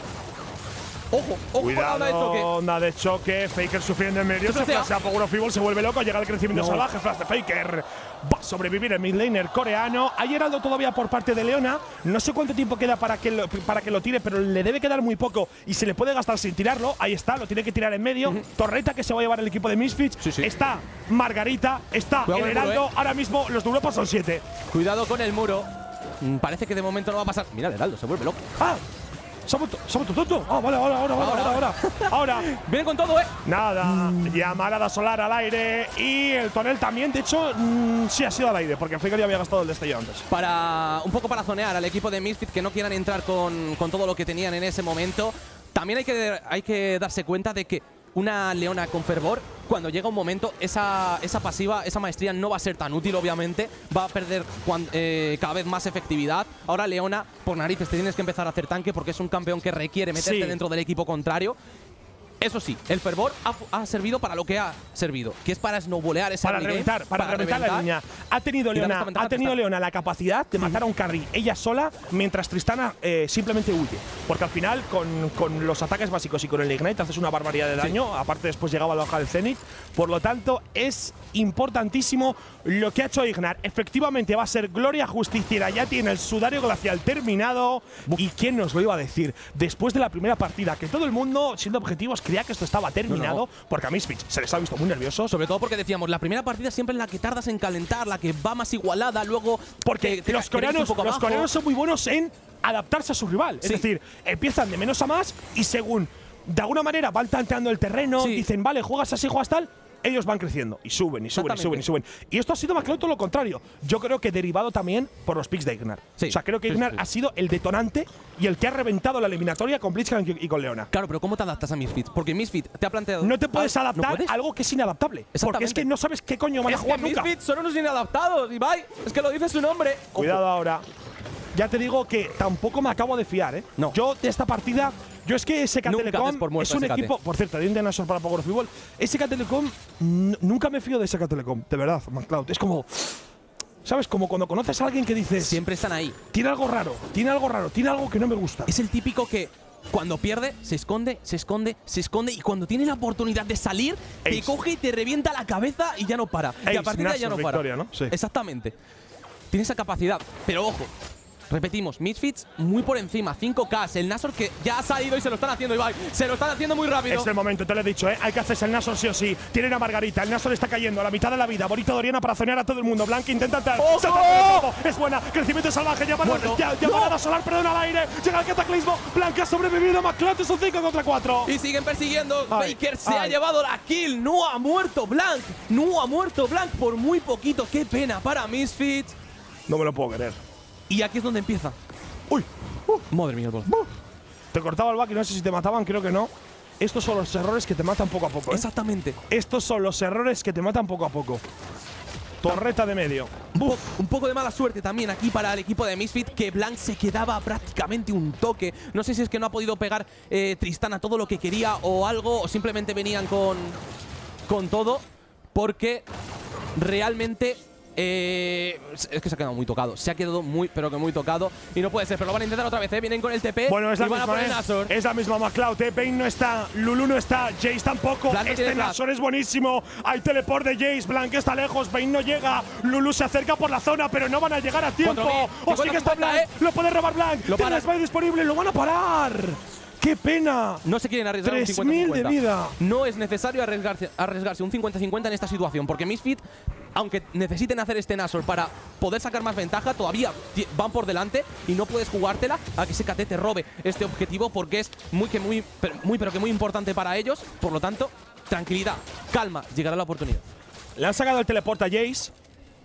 Ojo, cuidado, onda de choque. Faker sufriendo en medio. Se flasea Power of Evil, se vuelve loco. Llega el crecimiento salvaje. Flash de Faker. Va a sobrevivir el midlaner coreano. Hay heraldo todavía por parte de Leona. No sé cuánto tiempo queda para que lo tire, pero le debe quedar muy poco y se le puede gastar sin tirarlo. Ahí está, lo tiene que tirar en medio. Torreta que se va a llevar el equipo de Misfits. Está Margarita, está el heraldo. Ahora mismo los de Europa son 7. Cuidado con el muro. Parece que de momento no va a pasar. Mira el heraldo, se vuelve loco. ¿Se ha vuelto tonto? Vale, ahora. Viene con todo, Nada. Llamarada solar al aire. Y el tonel también. De hecho, sí ha sido al aire, porque Faker ya había gastado el destello antes. Un poco para zonear al equipo de Misfit, que no quieran entrar con todo lo que tenían en ese momento. También hay que darse cuenta de que una Leona con fervor, cuando llega un momento, esa pasiva, esa maestría no va a ser tan útil, obviamente. Va a perder cada vez más efectividad. Ahora Leona, por narices, te tienes que empezar a hacer tanque, porque es un campeón que requiere meterte dentro del equipo contrario. Eso sí, el fervor ha servido para lo que ha servido, que es para snowbolear esa para reventar la línea. Ha tenido Leona la capacidad de matar a un carry ella sola, mientras Tristana simplemente huye. Porque al final, con los ataques básicos y con el Ignite haces una barbaridad de daño. Aparte, después llegaba la hoja del Zenith. Por lo tanto, es importantísimo lo que ha hecho Ignar. Efectivamente, va a ser Gloria Justiciera. Ya tiene el sudario glacial terminado. ¿Y quién nos lo iba a decir? Después de la primera partida, que todo el mundo, siendo objetivos, creía que esto estaba terminado, porque a Misfits se les ha visto muy nerviosos. Sobre todo porque decíamos, la primera partida siempre es la que tardas en calentar, la que va más igualada, luego… Porque los coreanos son muy buenos en adaptarse a su rival. Es decir, empiezan de menos a más y según, de alguna manera, van tanteando el terreno, dicen, vale, juegas así, juegas tal… Ellos van creciendo y suben y suben y suben y suben. Y esto ha sido más claro todo lo contrario. Yo creo que derivado también por los picks de Ignar. O sea, creo que Ignar ha sido el detonante y el que ha reventado la eliminatoria con Blitzcrank y con Leona. Claro, pero ¿cómo te adaptas a Misfits? Porque Misfits te ha planteado… No te puedes adaptar a algo que es inadaptable. Porque es que no sabes qué coño van a jugar nunca. Misfits son unos inadaptados, Ibai. Es que lo dice su nombre. Cuidado ahora. Ya te digo que tampoco me acabo de fiar, ¿eh? No. Yo de esta partida… Yo es que SK Telecom es un equipo… Por cierto, de Indian Nashor para Power Fútbol. SK Telecom… Nunca me fío de SK Telecom, de verdad, McCloud. Es como… ¿Sabes? Como cuando conoces a alguien que dices… Siempre están ahí. Tiene algo raro, tiene algo que no me gusta. Es el típico que… Cuando pierde, se esconde, se esconde, se esconde y cuando tiene la oportunidad de salir, te coge y te revienta la cabeza y ya no para. Y a partir de ahí ya no para. ¿No? Sí. Exactamente. Tiene esa capacidad, pero ojo. Repetimos, Misfits muy por encima, 5K, el Nashor que ya ha salido y se lo están haciendo, Ibai. Se lo están haciendo muy rápido. Es el momento, te lo he dicho, ¿eh? Hay que hacerse el Nashor sí o sí. Tienen a Margarita, el Nashor está cayendo a la mitad de la vida. Bonito Doriana para zonear a todo el mundo. Blanca intenta entrar. Es buena, crecimiento salvaje, llamarada solar, perdón, al aire. Llega el cataclismo, Blanca ha sobrevivido, McCloud es un 5 contra 4. Y siguen persiguiendo, Faker se ha llevado la kill. No ha muerto Blanc, no ha muerto Blanc por muy poquito. Qué pena para Misfits. No me lo puedo creer. Y aquí es donde empieza. ¡Uy! Madre mía, el bol. Te cortaba el back y no sé si te mataban, creo que no. Estos son los errores que te matan poco a poco, ¿eh? Exactamente. Estos son los errores que te matan poco a poco. Torreta de medio. Un poco de mala suerte también aquí para el equipo de Misfit, que Blanc se quedaba prácticamente un toque. No sé si es que no ha podido pegar Tristana todo lo que quería o algo, o simplemente venían con todo, porque realmente… es que se ha quedado muy tocado. Se ha quedado muy, pero que muy tocado. Y no puede ser, pero lo van a intentar otra vez, ¿eh? Vienen con el TP. Bueno, es la y van misma, a poner Nashor. Es la misma McCloud, ¿eh? Bane no está, Lulu no está, Jace tampoco. Blanc este Nashor es buenísimo. Hay teleport de Jace, Blanc está lejos, Bane no llega. Lulu se acerca por la zona, pero no van a llegar a tiempo. O sí que está Blanc, lo puede robar Blanc. Tiene Spy disponible, lo van a parar. ¡Qué pena! No se quieren arriesgar un 3000 de vida. No es necesario arriesgarse un 50-50 en esta situación, porque Misfit, aunque necesiten hacer este Nashor para poder sacar más ventaja, todavía van por delante y no puedes jugártela a que SKT te robe este objetivo, porque es pero que muy importante para ellos. Por lo tanto, tranquilidad, calma, llegará la oportunidad. Le han sacado el teleporte a Jace,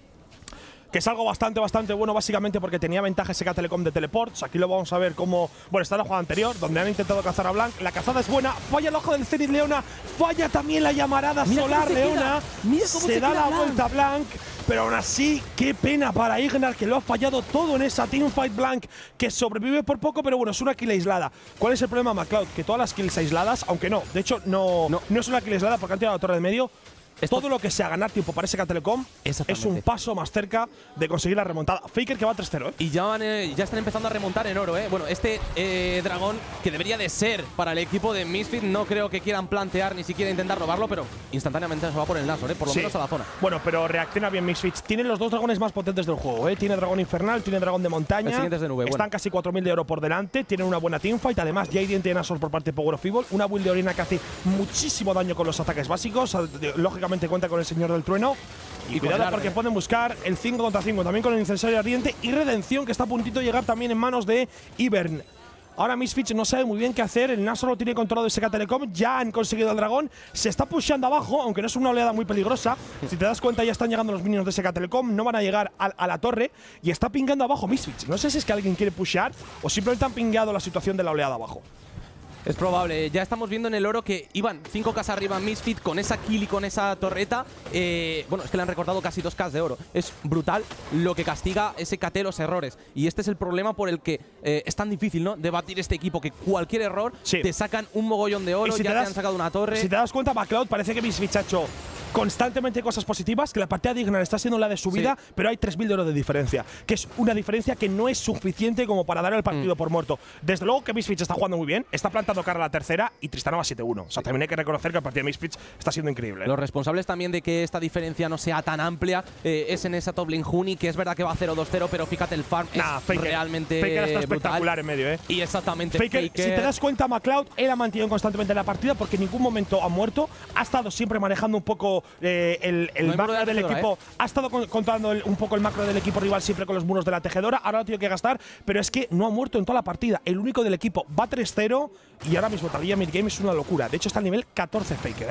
que es algo bastante bueno, básicamente porque tenía ventaja SK Telecom de teleports. Aquí lo vamos a ver como… Bueno, está en la jugada anterior, donde han intentado cazar a Blanc. La cazada es buena, falla el ojo del Zenith Leona, falla también la llamarada solar Leona. Se da la vuelta a Blanc, pero aún así, qué pena para Ignar, que lo ha fallado todo en esa teamfight. Blanc, que sobrevive por poco, pero bueno, es una kill aislada. ¿Cuál es el problema, McCloud? Que todas las kills aisladas, aunque no, de hecho no es una kill aislada porque han tirado la torre de medio. Todo lo que sea ganar tiempo para SK Telecom es un paso más cerca de conseguir la remontada. Faker que va 3-0, ¿eh? Y ya están empezando a remontar en oro, ¿eh? Bueno, este dragón que debería de ser para el equipo de Misfit, no creo que quieran plantear ni siquiera intentar robarlo, pero instantáneamente se va por el Nashor, ¿eh? Por lo menos a la zona. Bueno, pero reacciona bien Misfit. Tienen los dos dragones más potentes del juego, ¿eh? Tiene dragón infernal, tiene dragón de montaña. El siguiente es de nube. Están casi 4000 de oro por delante, tienen una buena teamfight. Además, Jaden tiene Nashor por parte de Power of Evil. Una build de Orina que hace muchísimo daño con los ataques básicos. Lógicamente cuenta con el señor del trueno. Y cuidado porque pueden buscar el 5 contra 5 también con el incensario ardiente y redención, que está a puntito de llegar también en manos de Ivern. Ahora Misfits no sabe muy bien qué hacer. El Nashor lo tiene controlado SK Telecom. Ya han conseguido el dragón. Se está pusheando abajo, aunque no es una oleada muy peligrosa. Si te das cuenta, ya están llegando los minions de SK Telecom. No van a llegar a la torre. Y está pingando abajo Misfits. No sé si es que alguien quiere pushear o simplemente han pingado la situación de la oleada abajo. Es probable. Ya estamos viendo en el oro que iban 5K arriba Misfit con esa kill y con esa torreta. Bueno, es que le han recortado casi 2K de oro. Es brutal lo que castiga ese KT los errores. Y este es el problema por el que es tan difícil, ¿no?, debatir este equipo, que cualquier error te sacan un mogollón de oro, ya te han sacado una torre. Si te das cuenta, McCloud parece que Misfit ha hecho constantemente cosas positivas, que la partida de Ignar está siendo la de su vida, pero hay 3000 de oro de diferencia, que es una diferencia que no es suficiente como para dar el partido por muerto. Desde luego que Misfits está jugando muy bien, está plantando cara a la tercera y Tristana va 7-1. O sea, también hay que reconocer que el partido de Misfits está siendo increíble. Los responsables también de que esta diferencia no sea tan amplia es en esa top lane Huni, que es verdad que va 0-2-0, pero fíjate, el farm es realmente Faker está brutal. espectacular en medio, Y exactamente, Faker, si te das cuenta, McCloud, él ha mantenido constantemente la partida porque en ningún momento ha muerto, ha estado siempre manejando un poco el macro del equipo, ha estado controlando un poco el macro del equipo rival siempre con los muros de la tejedora, ahora lo tiene que gastar, pero es que no ha muerto en toda la partida. El único del equipo va 3-0 y ahora mismo Taliyah midgame es una locura. De hecho está al nivel 14 Faker,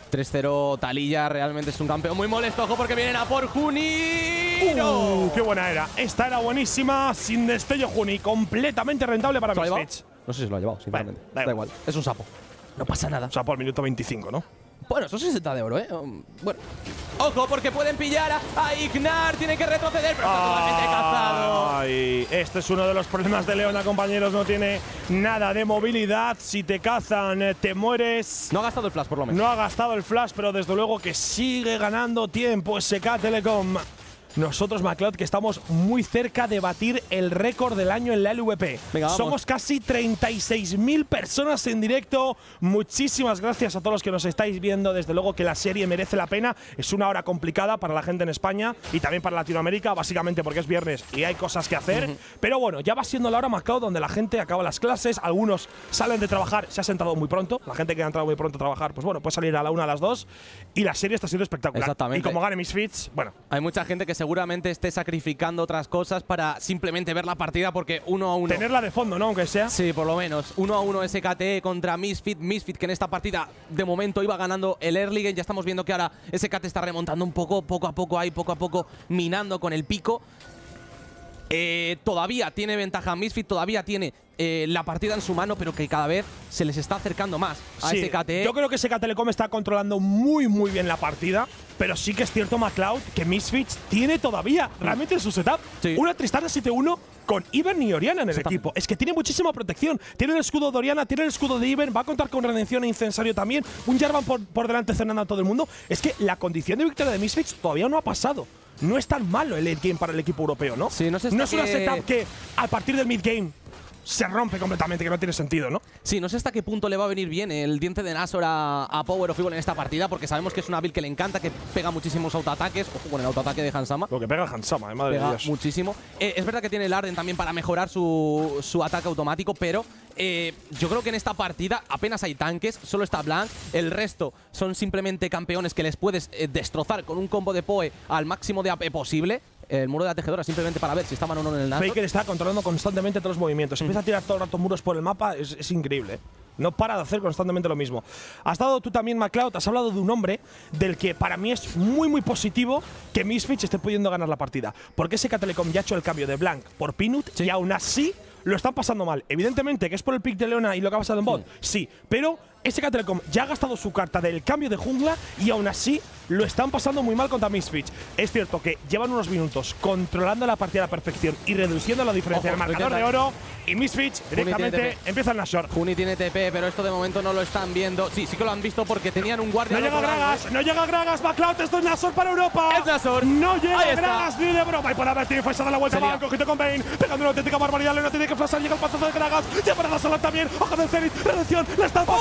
3-0 Taliyah realmente es un campeón muy molesto. Ojo porque vienen a por Huni. ¡Qué buena era! Esta era buenísima, sin destello Huni, completamente rentable para Misfits. No sé si lo ha llevado, sinceramente. Da igual, es un sapo. No pasa nada. Sapo al minuto 25, ¿no? Bueno, son 60 de oro, bueno. Ojo, porque pueden pillar a Ignar. Tiene que retroceder, pero está totalmente cazado. Ay, este es uno de los problemas de Leona, compañeros. No tiene nada de movilidad. Si te cazan, te mueres. No ha gastado el flash, por lo menos. No ha gastado el flash, pero desde luego que sigue ganando tiempo SK Telecom. Nosotros, McCloud, que estamos muy cerca de batir el récord del año en la LVP. Venga, somos casi 36.000 personas en directo. Muchísimas gracias a todos los que nos estáis viendo. Desde luego que la serie merece la pena. Es una hora complicada para la gente en España y también para Latinoamérica, básicamente porque es viernes y hay cosas que hacer. Pero bueno, ya va siendo la hora, McCloud, donde la gente acaba las clases. Algunos salen de trabajar, se ha sentado muy pronto. La gente que ha entrado muy pronto a trabajar, pues bueno, puede salir a la 1, a las 2. Y la serie está siendo espectacular. Exactamente. Y como gane Misfits, bueno. Hay mucha gente que seguramente esté sacrificando otras cosas para simplemente ver la partida, porque 1-1. Tenerla de fondo, ¿no? Aunque sea. Sí, por lo menos. 1-1 SKT contra Misfit. Misfit, que en esta partida de momento iba ganando el early game. Ya estamos viendo que ahora SKT está remontando un poco a poco, minando con el pico. Todavía tiene ventaja Misfit, todavía tiene la partida en su mano, pero que cada vez se les está acercando más a SKT. Yo creo que SK Telecom está controlando muy bien la partida, pero sí que es cierto, McCloud, que Misfits tiene todavía realmente en su setup una Tristana 7-1 con Ivern y Orianna en el equipo. Es que tiene muchísima protección. Tiene el escudo de Orianna, tiene el escudo de Ivern, va a contar con redención e incensario también. Un Jarvan por delante cenando a todo el mundo. Es que la condición de victoria de Misfits todavía no ha pasado. No es tan malo el late game para el equipo europeo, ¿no? Sí, no es una setup que a partir del mid game se rompe completamente, que no tiene sentido, ¿no? Sí, no sé hasta qué punto le va a venir bien el diente de Nashor a Power of Evil en esta partida, porque sabemos que es una build que le encanta, que pega muchísimos autoataques. Ojo con el autoataque de Hansama. Lo que pega el Hansama, madre de Dios. Muchísimo. Es verdad que tiene el Arden también para mejorar su ataque automático, pero yo creo que en esta partida apenas hay tanques, solo está Blanc. El resto son simplemente campeones que les puedes destrozar con un combo de Poe al máximo de AP posible. El muro de la tejedora simplemente para ver si estaban o no en el Nashor. Faker está controlando constantemente todos los movimientos. Empieza a tirar todo el rato muros por el mapa. Es increíble. No para de hacer constantemente lo mismo. Has dado tú también, McCloud, has hablado de un hombre del que para mí es muy positivo que Misfits esté pudiendo ganar la partida. Porque SK Telecom ya ha hecho el cambio de Blanc por Peanut y aún así lo están pasando mal. Evidentemente que es por el pick de Leona y lo que ha pasado en bot. Sí, pero SK Telecom ya ha gastado su carta del cambio de jungla y aún así lo están pasando muy mal contra Misfits. Es cierto que llevan unos minutos controlando la partida a la perfección y reduciendo la diferencia del marcador de oro. Y Misfits directamente empieza el Nashor. Huni tiene TP, pero esto de momento no lo están viendo. Sí que lo han visto porque tenían un guardia. No llega Gragas, no llega Gragas, McCloud, esto es Nashor para Europa. Es Nashor. No llega Gragas ni de broma. Y por haber tiene Faisal a la vuelta, va, cogito con Bane, pegando una auténtica barbaridad. Leona tiene que flashar, llega el pasazo de Gragas. Ya para Nashor también, hoja del Zenith, redención, la estampa,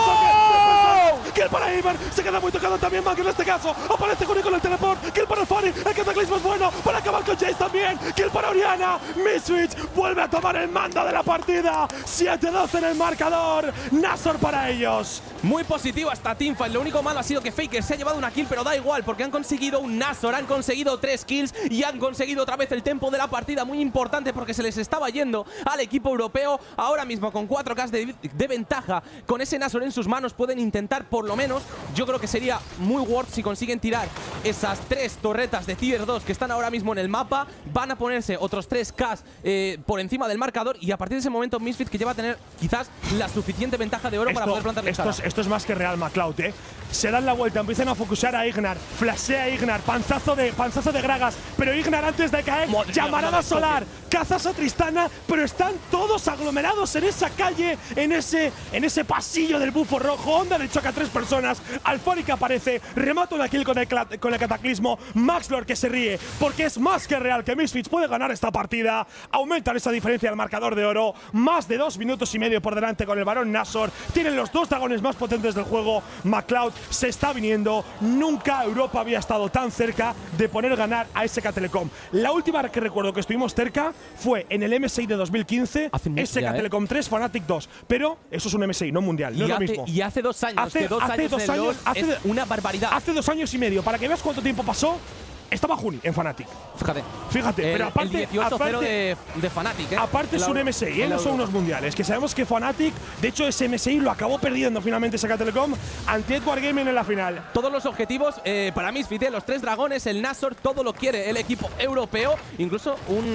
kill para Ivern, se queda muy tocado también Mag en este caso. Aparece Huni con el teleport, kill para el Fanny, el cataclismo es bueno, para acabar con Jace también, kill para Orianna. Misfits vuelve a tomar el mando de la partida, 7-12 en el marcador, Nashor para ellos. Muy positivo hasta Teamfight, lo único malo ha sido que Faker se ha llevado una kill, pero da igual porque han conseguido un Nashor, han conseguido 3 kills y han conseguido otra vez el tempo de la partida, muy importante porque se les estaba yendo al equipo europeo. Ahora mismo con 4K de ventaja, con ese Nashor en sus manos pueden intentar por lo menos Yo creo que sería muy worth si consiguen tirar esas 3 torretas de Tier 2 que están ahora mismo en el mapa. Van a ponerse otros 3K por encima del marcador y a partir de ese momento Misfits que ya va a tener quizás la suficiente ventaja de oro para poder plantarle cara. Esto es más que real, McCloud, ¿eh? Se dan la vuelta, empiezan a focusar a Ignar, flashea a Ignar, panzazo de Gragas, pero Ignar antes de caer, llamarada solar, cazas a Tristana, pero están todos aglomerados en esa calle, en ese pasillo del bufo rojo, onda le choca a 3 personas, Alpharic aparece, remato la kill con el cataclismo, Maxlord que se ríe, porque es más que real que Misfits puede ganar esta partida, aumentan esa diferencia del marcador de oro, más de 2 minutos y medio por delante con el Barón Nashor, tienen los 2 dragones más potentes del juego, McCloud se está viniendo, nunca Europa había estado tan cerca de poner ganar a SK Telecom. La última que recuerdo que estuvimos cerca fue en el MSI de 2015, SK Telecom 3, Fnatic 2, pero eso es un MSI, no mundial, no es lo mismo. Y hace 2 años, hace 2 años es una barbaridad. Hace 2 años y medio, para que veas cuánto tiempo pasó. Estaba Juni en Fnatic. Fíjate, pero aparte. El 18-0 de Fnatic, ¿eh? Aparte es un MSI, no son unos mundiales. Que sabemos que Fnatic, de hecho, ese MSI lo acabó perdiendo finalmente SK Telecom ante Edward Gaming en la final. Todos los objetivos para Misfits, los 3 dragones, el Nashor, todo lo quiere el equipo europeo. Incluso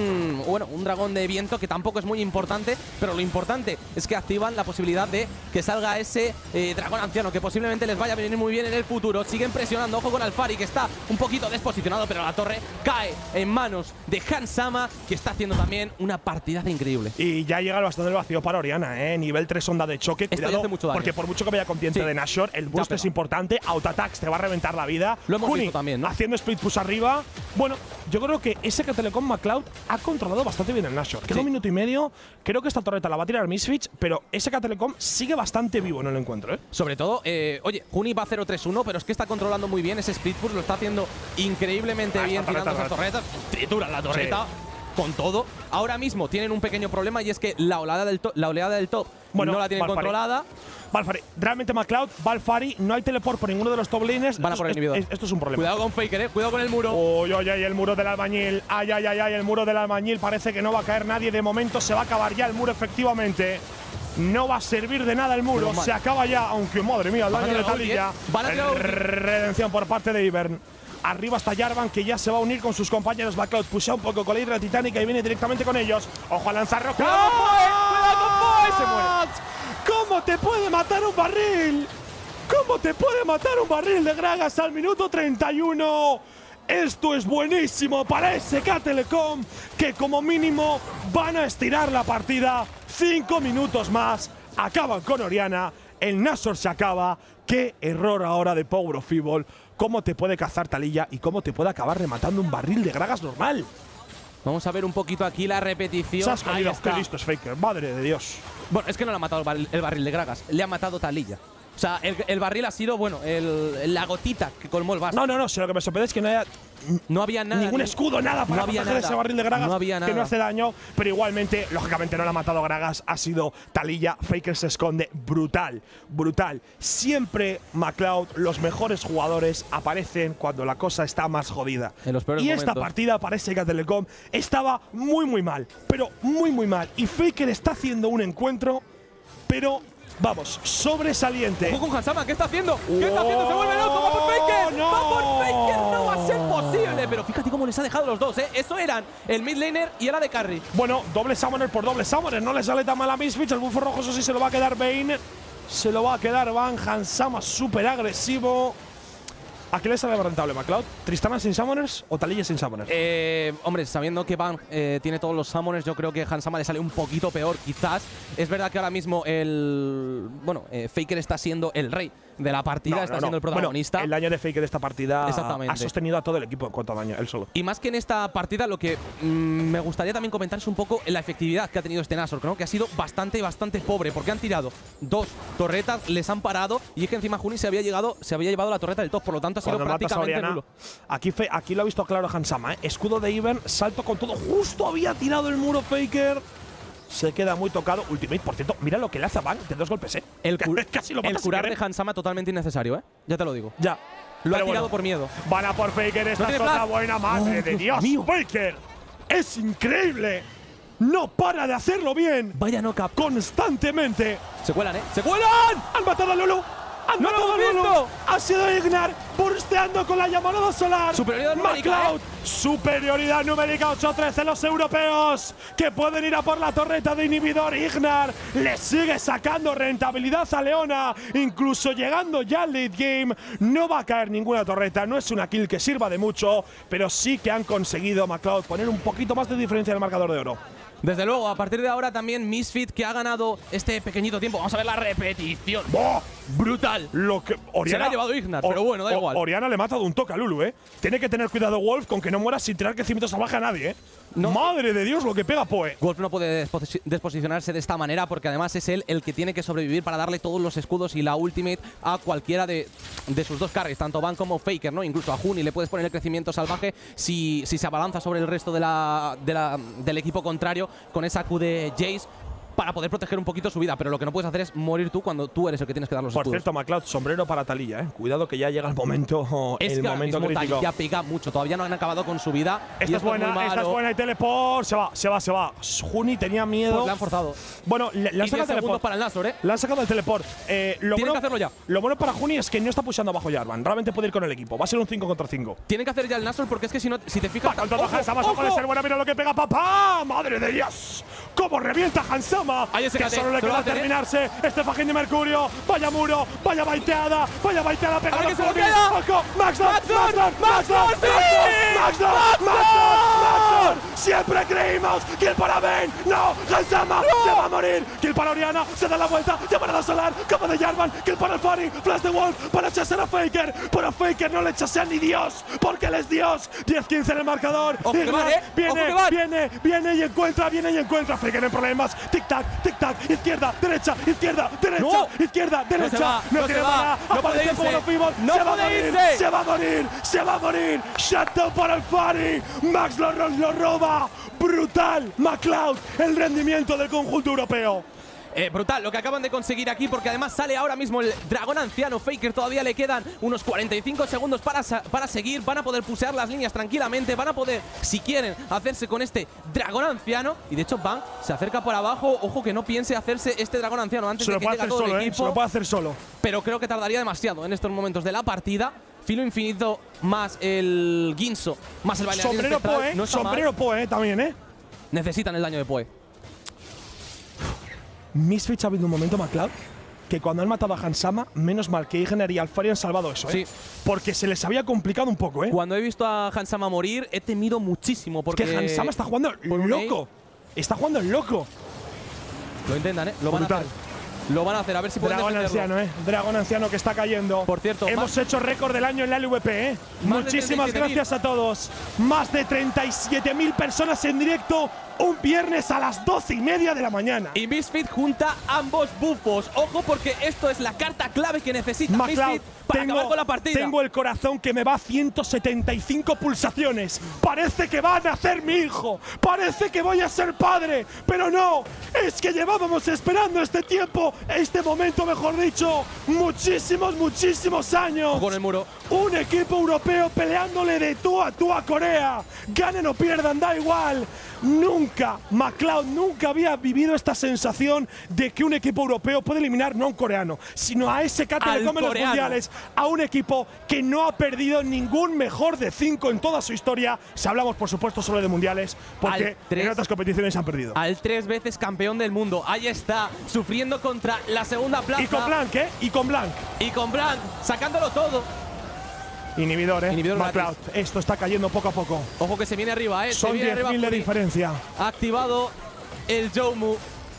un dragón de viento que tampoco es muy importante, pero lo importante es que activan la posibilidad de que salga ese dragón anciano, que posiblemente les vaya a venir muy bien en el futuro. Siguen presionando, ojo con Alpharic, que está un poquito desposicionado, pero la torre cae en manos de Hansama, que está haciendo también una partidaza increíble. Y ya llega el bastón del vacío para Oriana, Nivel 3 onda de choque. Cuidado, hace mucho daño. Porque por mucho que vaya consciente de Nashor, el burst es importante. Auto-attacks te va a reventar la vida. Lo hemos visto también, ¿no? Haciendo split push arriba. Bueno, yo creo que SK Telecom McCloud ha controlado bastante bien el Nashor. Queda 1 minuto y medio. Creo que esta torreta la va a tirar Misfits, pero SK Telecom sigue bastante vivo en el encuentro, Sobre todo, oye, Juni va 0-3-1, pero es que está controlando muy bien ese split push, lo está haciendo increíblemente bien, tirando esas torretas. Trituran la torreta con todo. Ahora mismo tienen un pequeño problema y es que la oleada del top no la tienen controlada. Balfari, realmente McCloud, Balfari, no hay teleport por ninguno de los top laners. Van a por el inhibidor. Esto es un problema. Cuidado con Faker, cuidado con el muro. El muro del albañil. El muro del albañil. Parece que no va a caer nadie. De momento se va a acabar ya el muro, efectivamente. No va a servir de nada el muro. Se acaba ya, aunque madre mía, el daño de Taliyah. Redención por parte de Ivern. Arriba está Jarvan, que ya se va a unir con sus compañeros. McCloud pusea un poco con la hidra titánica y viene directamente con ellos. ¡Ojo a lanzar rojo! ¡Cuidado con Poe! ¡Se muere! ¿Cómo te puede matar un barril? ¿Cómo te puede matar un barril de Gragas al minuto 31? Esto es buenísimo para SK Telecom, que como mínimo van a estirar la partida 5 minutos más. Acaban con Oriana, el Nashor se acaba. Qué error ahora de Power of Evil. Cómo te puede cazar Taliyah y cómo te puede acabar rematando un barril de Gragas normal. Vamos a ver un poquito aquí la repetición. Ahí está. Qué listo es Faker, madre de Dios. Bueno, es que no le ha matado el barril de Gragas, le ha matado Taliyah. O sea, el barril ha sido, bueno, la gotita que colmó el vaso. No, si lo que me sorprende es que no había nada. Ningún escudo, nada para proteger ese barril de Gragas. No había nada. Que no hace daño, pero igualmente, lógicamente no le ha matado Gragas. Ha sido Taliyah. Faker se esconde. Brutal. Siempre, McCloud, los mejores jugadores aparecen cuando la cosa está más jodida. En los peores momentos. Esta partida para SK Telecom estaba muy mal. Pero muy mal. Y Faker está haciendo un encuentro, pero vamos, sobresaliente. Ojo con Hansama, ¿qué está haciendo? ¿Qué está haciendo? ¡Se vuelve loco! ¡Va por Faker! ¡No! ¡Va por Faker! ¡No va a ser posible! Pero fíjate cómo les ha dejado los dos, Eso eran el mid laner y el AD carry. Bueno, doble summoner por doble summoner. No le sale tan mal a Misfits. El bufo rojo, eso sí, se lo va a quedar Bane. Se lo va a quedar Van. Hansama súper agresivo. ¿A qué le sale más rentable, McCloud? ¿Tristana sin summoners o Taliyah sin summoners? Hombre, sabiendo que Van tiene todos los summoners, yo creo que Hansama le sale un poquito peor, quizás. Es verdad que ahora mismo Faker está siendo el rey de la partida, está siendo el protagonista. Bueno, el daño de Faker de esta partida ha sostenido a todo el equipo en cuanto a daño, él solo. Y más que en esta partida, lo que me gustaría también comentar es un poco la efectividad que ha tenido este Nashor, ¿no? Que ha sido bastante pobre, porque han tirado 2 torretas, les han parado, y es que encima Juni se había llevado la torreta del top, por lo tanto ha sido prácticamente nulo. Aquí lo ha visto claro Hansama, Escudo de Ivern, salto con todo, justo había tirado el muro Faker. Se queda muy tocado. Ultimate, por cierto, mira lo que le hace a Van de 2 golpes, Casi lo el curar de Hansama totalmente innecesario, Ya te lo digo. Ya. Lo ha tirado por miedo. Van a por Faker, esta es otra buena madre de Dios. Faker es increíble. No para de hacerlo bien. Vaya knock-up. Constantemente. Se cuelan, ¡Se cuelan! Han matado a Lulu. ¡No lo hemos visto! Ha sido Ignar bursteando con la llamada solar. Superioridad numérica. McLeod, superioridad numérica 8-13 los europeos que pueden ir a por la torreta de inhibidor. Ignar le sigue sacando rentabilidad a Leona, incluso llegando ya al late game. No va a caer ninguna torreta, no es una kill que sirva de mucho, pero sí que han conseguido McLeod poner un poquito más de diferencia en el marcador de oro. Desde luego, a partir de ahora también Misfit, que ha ganado este pequeñito tiempo. Vamos a ver la repetición. ¡Boh! ¡Brutal! Lo que Se la ha llevado Ignar, pero bueno, da igual. Oriana le mata de un toque a Lulu, ¿eh? Tiene que tener cuidado Wolf con que no muera sin tirar crecimiento salvaje a nadie, ¿eh? No. ¡Madre de Dios lo que pega Poe! Wolf no puede desposicionarse de esta manera porque además es él el que tiene que sobrevivir para darle todos los escudos y la ultimate a cualquiera de sus dos carries, tanto Van como Faker, ¿no? Incluso a Juni le puedes poner el crecimiento salvaje si se abalanza sobre el resto del equipo contrario con esa Q de Jace, para poder proteger un poquito su vida, pero lo que no puedes hacer es morir tú cuando tú eres el que tienes que dar los escudos. Por cierto, McLeod, sombrero para Taliyah, ¿eh? Cuidado que ya llega el momento, momento crítico. Ya pega mucho, todavía no han acabado con su vida. Esta es buena y teleport. Se va. Juni tenía miedo. Pues le han forzado. Bueno, le han sacado el teleport. Para el Nashor, ¿eh? Le han sacado el teleport. Tienen que hacerlo ya. Lo bueno para Juni es que no está pushando abajo Jarvan. Realmente puede ir con el equipo. Va a ser un 5 contra 5. Tienen que hacer ya el Nashor porque es que si te fijas… ¡Ojo! Puede ser buena, mira lo que pega papá. ¡Madre de Dios! ¡Cómo revienta Hansama! Ahí ese que solo le queda terminarse este fajín de Mercurio. Vaya muro, vaya baiteada pegando que se lo queda. ¡Ojo! ¡Maxdor! ¡Siempre creímos! ¡Kill para Ben! ¡No! ¡Hansama se va a morir! ¡Kill para Oriana! ¡Se da la vuelta! ¡Llamada solar! ¡Capa de Jarvan! ¡Kill para el Fari! ¡Flash de Wolf! ¡Para echar a Faker! ¡Pero Faker no le echase ni Dios! ¡Porque él es Dios! 10-15 en el marcador. ¡Ojo que van, Viene y encuentra. Faker en problemas. Tic-tac. Izquierda, derecha. No. Izquierda, derecha. No tiene mana. Aparece el fuego Fibon. Se va a morir. Shutdown para el Fari. Max lo roba. Brutal. McLeod, el rendimiento del conjunto europeo. Brutal lo que acaban de conseguir aquí, porque además sale ahora mismo el dragón anciano. Faker todavía le quedan unos 45 segundos para seguir. Van a poder pusear las líneas tranquilamente. Van a poder, si quieren, hacerse con este dragón anciano. Y de hecho Van se acerca por abajo. Ojo que no piense hacerse este dragón anciano antes de que llegue todo el equipo. Se lo puede hacer solo. Pero creo que tardaría demasiado en estos momentos de la partida. Filo infinito más el Guinso más el bailarín espectral. Sombrero Poe, también, ¿eh? Necesitan el daño de Poe. Misfits ha habido un momento, McLeod, que cuando han matado a Hansama, menos mal que Ignar y Alfari han salvado eso, ¿eh? Sí. Porque se les había complicado un poco, ¿eh? Cuando he visto a Hansama morir, he temido muchísimo. Porque es que Hansama está jugando loco. Está jugando loco. Lo intentan, ¿eh? Lo van a hacer. Lo van a hacer, a ver si pueden Dragón defenderlo. anciano, Dragón anciano que está cayendo. Por cierto, hemos hecho récord del año en la LVP, ¿eh? Muchísimas gracias a todos. Más de 37.000 personas en directo un viernes a las 12:30 de la mañana. Y Misfit junta ambos bufos. Ojo, porque esto es la carta clave que necesita Misfit para acabar con la partida. Tengo el corazón que me va a 175 pulsaciones. Parece que va a nacer mi hijo. Parece que voy a ser padre. Pero no, es que llevábamos esperando este tiempo, este momento, mejor dicho, muchísimos años. Con el muro. Un equipo europeo peleándole de tú a Corea. Ganen o pierdan, da igual. McLeod nunca había vivido esta sensación de que un equipo europeo puede eliminar no a un coreano, sino a SK Telecom en los mundiales, a un equipo que no ha perdido ningún mejor de 5 en toda su historia. Si hablamos, por supuesto, solo de mundiales, porque en otras competiciones han perdido. Al 3 veces campeón del mundo, ahí está, sufriendo contra la segunda plaza. Y con Blanc, ¿eh? Y con Blanc, sacándolo todo. Inhibidor, McLeod. Esto está cayendo poco a poco. Ojo que se viene arriba, Son 10.000 de diferencia. Ha activado el Joumu.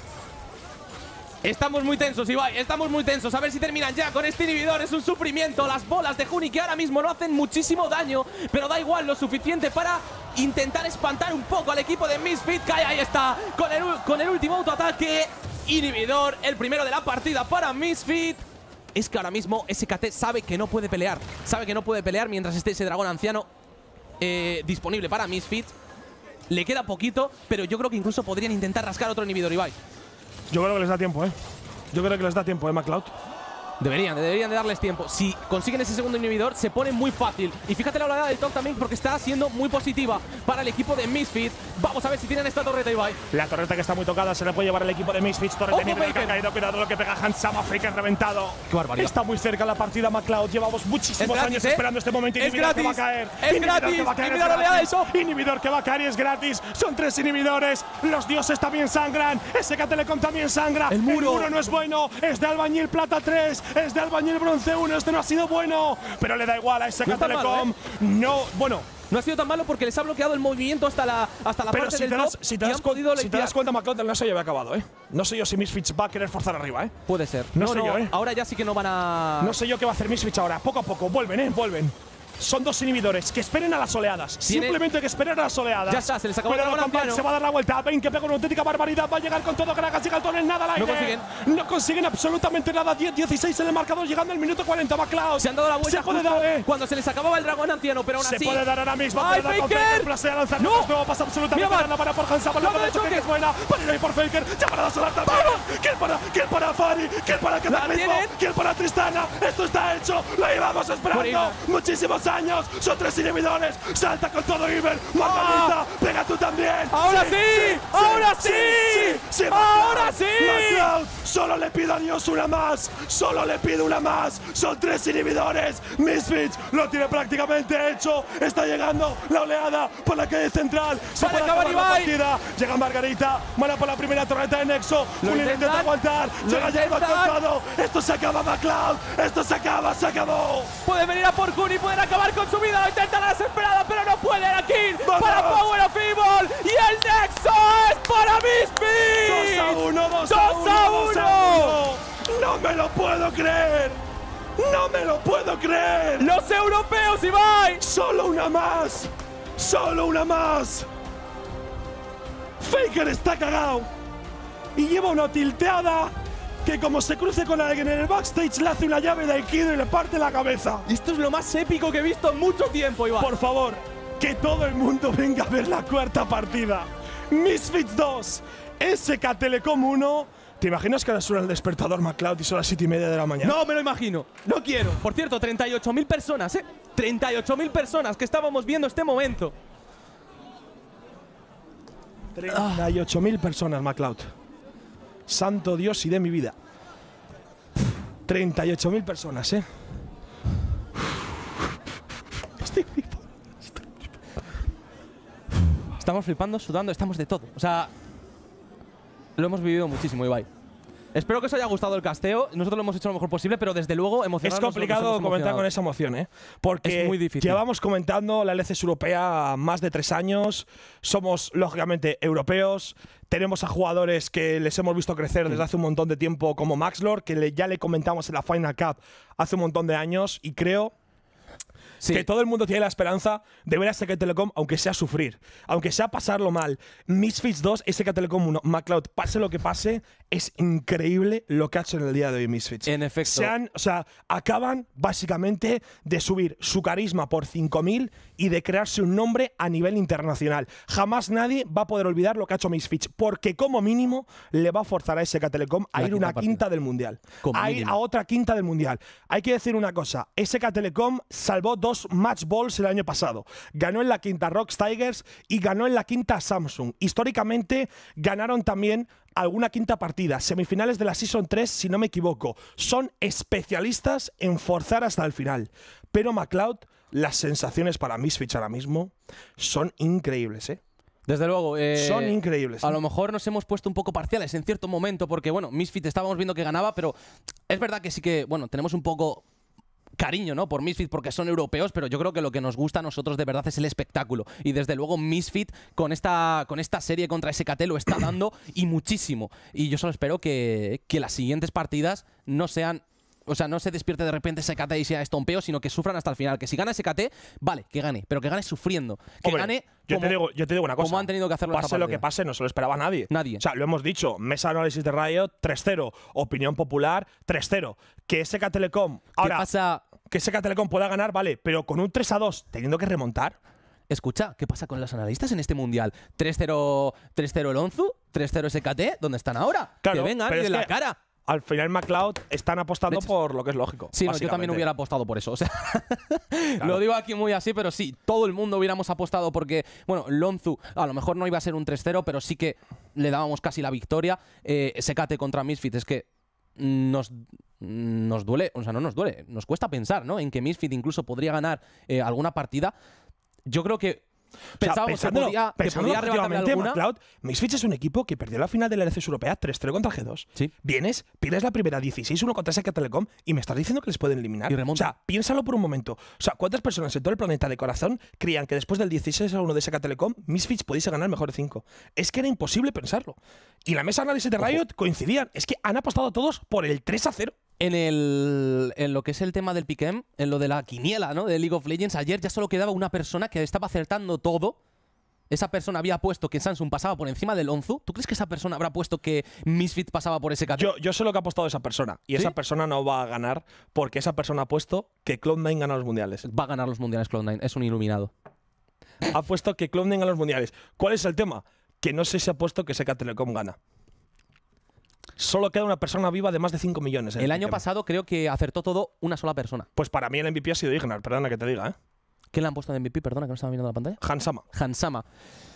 Estamos muy tensos, Ibai. Estamos muy tensos. A ver si terminan ya con este inhibidor. Es un sufrimiento. Las bolas de Juni que ahora mismo no hacen muchísimo daño, pero da igual, lo suficiente para intentar espantar un poco al equipo de Misfit. Cae, ahí está, con el último autoataque. Inhibidor, el primero de la partida para Misfit. Es que ahora mismo SKT sabe que no puede pelear. Sabe que no puede pelear mientras esté ese dragón anciano disponible para Misfit. Le queda poquito, pero yo creo que incluso podrían intentar rascar otro inhibidor, Ibai. Yo creo que les da tiempo, ¿eh? McLeod. Deberían de darles tiempo. Si consiguen ese segundo inhibidor, se pone muy fácil. Y fíjate la oleada del top también, porque está siendo muy positiva para el equipo de Misfits. Vamos a ver si tienen esta torreta, Ibai. La torreta que está muy tocada se la puede llevar el equipo de Misfits. Torreta inhibidor que ha caído. Cuidado lo que pega Hansama. Faker reventado. Qué barbaridad. Está muy cerca la partida McCloud. Llevamos muchísimos años esperando este momento. Es Inhibidor que va a gratis. caer. Es gratis. Mira la oleada del top. Inhibidor que va a caer y es gratis. Son 3 inhibidores. Los dioses también sangran. SK Telecom también sangra. El muro no es bueno. Es de Albañil Plata 3. Es de Albañil Bronce 1. Este no ha sido bueno. Pero le da igual a SK Telecom. No, bueno. No ha sido tan malo porque les ha bloqueado el movimiento hasta la Pero parte si del te top das, si te y das han podido si te limpiar. das cuenta, McCloud, el naso ya había acabado, ¿eh? No sé yo si Misfits va a querer forzar arriba, ¿eh? Puede ser. No sé yo, ¿eh? Ahora ya sí que no van a… No sé yo qué va a hacer Misfits ahora. Poco a poco. Vuelven, ¿eh? Vuelven. Son 2 inhibidores. Que esperen a las oleadas. Simplemente que esperen a las oleadas. Ya está, se les acabó el Cuidado dragón con anciano. Se va a dar la vuelta. Bane que pega una auténtica barbaridad. Va a llegar con todo. Gragas llega el tonel. Nada al aire. No consiguen. No consiguen absolutamente nada. 10-16 en el marcador. Llegando al minuto 40. McCloud. Se han dado la vuelta Se puede justo dar, ¿eh? cuando se les acababa el dragón anciano, pero aún Se así… puede dar ahora mismo. ¡Ay, puede dar con Faker! Plasea lanzar. ¡No! No pasa absolutamente Mira, nada. Para por Hansama. ¡No, La no, de choque choque! es buena. Para ir ahí por Faker. Ya para la solar también. ¿Quién para Fari? ¿Quién para Cataclismo? tienen. ¿Quién para Tristana? Esto está hecho. Lo llevamos esperando muchísimos años. Son 3 inhibidores. Salta con todo Iber. Margarita. Pega tú también. ¡Ahora sí! ¡Ahora sí! Sí, ¡Ahora sí! McCloud, solo le pido a Dios una más. Solo le pido una más. Son 3 inhibidores. Misfits lo tiene prácticamente hecho. Está llegando la oleada por la calle central. Se Vale, puede acabar acabar la Ibai. partida. Llega Margarita. Mala por la primera torreta de Nexo. Juli intenta aguantar. Llega Jaima con todo. Esto se acaba, McCloud. Esto se acaba. Se acabó. Pueden venir a por Juni, pueden acabar con su vida. Lo intentan a la desesperada, pero no pueden aquí. ¡Vamos! Para Power of Evil. Y el Nexo es para Misfits. 2-1, 2 a 1. No me lo puedo creer. No me lo puedo creer. Los europeos, Ibai. Solo una más. Solo una más. Faker está cagado. Y lleva una tilteada que como se cruce con alguien en el backstage le hace una llave de Aikido y le parte la cabeza. Esto es lo más épico que he visto en mucho tiempo, Ibai. Por favor, que todo el mundo venga a ver la cuarta partida. Misfits 2, SK Telecom 1. ¿Te imaginas que ahora suena el despertador McCloud y son las 7:30 de la mañana? No me lo imagino. No quiero. Por cierto, 38.000 personas, ¿eh? 38.000 personas que estábamos viendo este momento. 38.000 personas, McCloud. Santo Dios y de mi vida. 38.000 personas, ¿eh? Estoy flipando. Estamos flipando, sudando, estamos de todo. O sea, lo hemos vivido muchísimo, Ibai. Espero que os haya gustado el casteo. Nosotros lo hemos hecho lo mejor posible, pero desde luego emocionarnos. Es complicado comentar con esa emoción, ¿eh? Porque es muy difícil. Llevamos comentando la LCS europea más de 3 años. Somos, lógicamente, europeos. Tenemos a jugadores que les hemos visto crecer desde hace un montón de tiempo, como Maxlord, que ya le comentamos en la Final Cup hace un montón de años. Y creo que todo el mundo tiene la esperanza de ver a SK Telecom, aunque sea sufrir, aunque sea pasarlo mal. Misfits 2, SK Telecom 1. McCloud, pase lo que pase, es increíble lo que ha hecho en el día de hoy Misfits. En efecto. Acaban básicamente de subir su carisma por 5.000 y de crearse un nombre a nivel internacional. Jamás nadie va a poder olvidar lo que ha hecho Misfits, porque como mínimo le va a forzar a SK Telecom a ir una quinta del Mundial. A ir a otra quinta del Mundial. Hay que decir una cosa, SK Telecom salvó 2 match balls el año pasado. Ganó en la quinta Rocks Tigers y ganó en la quinta Samsung. Históricamente ganaron también alguna quinta partida, semifinales de la Season 3, si no me equivoco. Son especialistas en forzar hasta el final. Pero McCloud, las sensaciones para Misfits ahora mismo son increíbles, ¿eh? Desde luego. Son increíbles. A lo mejor nos hemos puesto un poco parciales en cierto momento, porque, bueno, Misfits estábamos viendo que ganaba, pero es verdad que sí que, bueno, tenemos un poco cariño, ¿no? Por Misfit porque son europeos, pero yo creo que lo que nos gusta a nosotros de verdad es el espectáculo. Y desde luego Misfit con esta serie contra SKT lo está dando y muchísimo. Y yo solo espero que las siguientes partidas no sean… O sea, no se despierte de repente SKT y sea estompeo, sino que sufran hasta el final. Que si gana SKT, vale, que gane, pero que gane sufriendo. Que gane yo te digo una cosa. Como han tenido que hacerlo. Pase lo que pase, no se lo esperaba nadie. Nadie. O sea, lo hemos dicho. Mesa de análisis de Riot, 3-0. Opinión popular, 3-0. Que SK Telecom… Ahora, ¿qué pasa? Que SK Telecom pueda ganar, vale, pero con un 3-2 teniendo que remontar. Escucha, ¿qué pasa con los analistas en este mundial? 3-0 el Onzu, 3-0 SKT, ¿dónde están ahora? Claro, que vengan y den la cara. al final McLeod están apostando por lo que es lógico. Sí, no, yo también hubiera apostado por eso. O sea, claro. Lo digo aquí muy así, pero sí, todo el mundo hubiéramos apostado porque, bueno, Lonzu a lo mejor no iba a ser un 3-0, pero sí que le dábamos casi la victoria. Secate contra Misfit es que nos duele, o sea, no nos duele, nos cuesta pensar, ¿no? En que Misfit incluso podría ganar alguna partida. Yo creo que pensábamos que podía arrebatarle alguna. McLeod, Misfits es un equipo que perdió la final de la LCS Europea 3-0 contra G2. Sí. Vienes, pierdes la primera 16-1 contra SK Telecom y me estás diciendo que les pueden eliminar. Y remonta. O sea, piénsalo por un momento. O sea, ¿cuántas personas en todo el planeta de corazón creían que después del 16-1 de SK Telecom, Misfits pudiese ganar el mejor de 5? Es que era imposible pensarlo. Y la mesa de análisis de Riot coincidían. Es que han apostado todos por el 3-0. En lo que es el tema del pick'em, en lo de la quiniela, ¿no? De League of Legends, ayer ya solo quedaba una persona que estaba acertando todo. Esa persona había puesto que Samsung pasaba por encima del Lonzu. ¿Tú crees que esa persona habrá puesto que Misfit pasaba por ese categoría? Yo sé lo que ha apostado esa persona. Y esa persona no va a ganar porque esa persona ha puesto que Cloud9 gana los mundiales. Va a ganar los mundiales Cloud9. Es un iluminado. Ha puesto que Cloud9 gana los mundiales. ¿Cuál es el tema? Que no sé si ha puesto que SK Telecom gana. Solo queda una persona viva de más de 5 millones. El año pasado creo que acertó todo una sola persona. Pues para mí el MVP ha sido Ignar, perdona que te diga, ¿eh? ¿Quién le han puesto de MVP? Perdona, que no estaba mirando la pantalla. Hansama.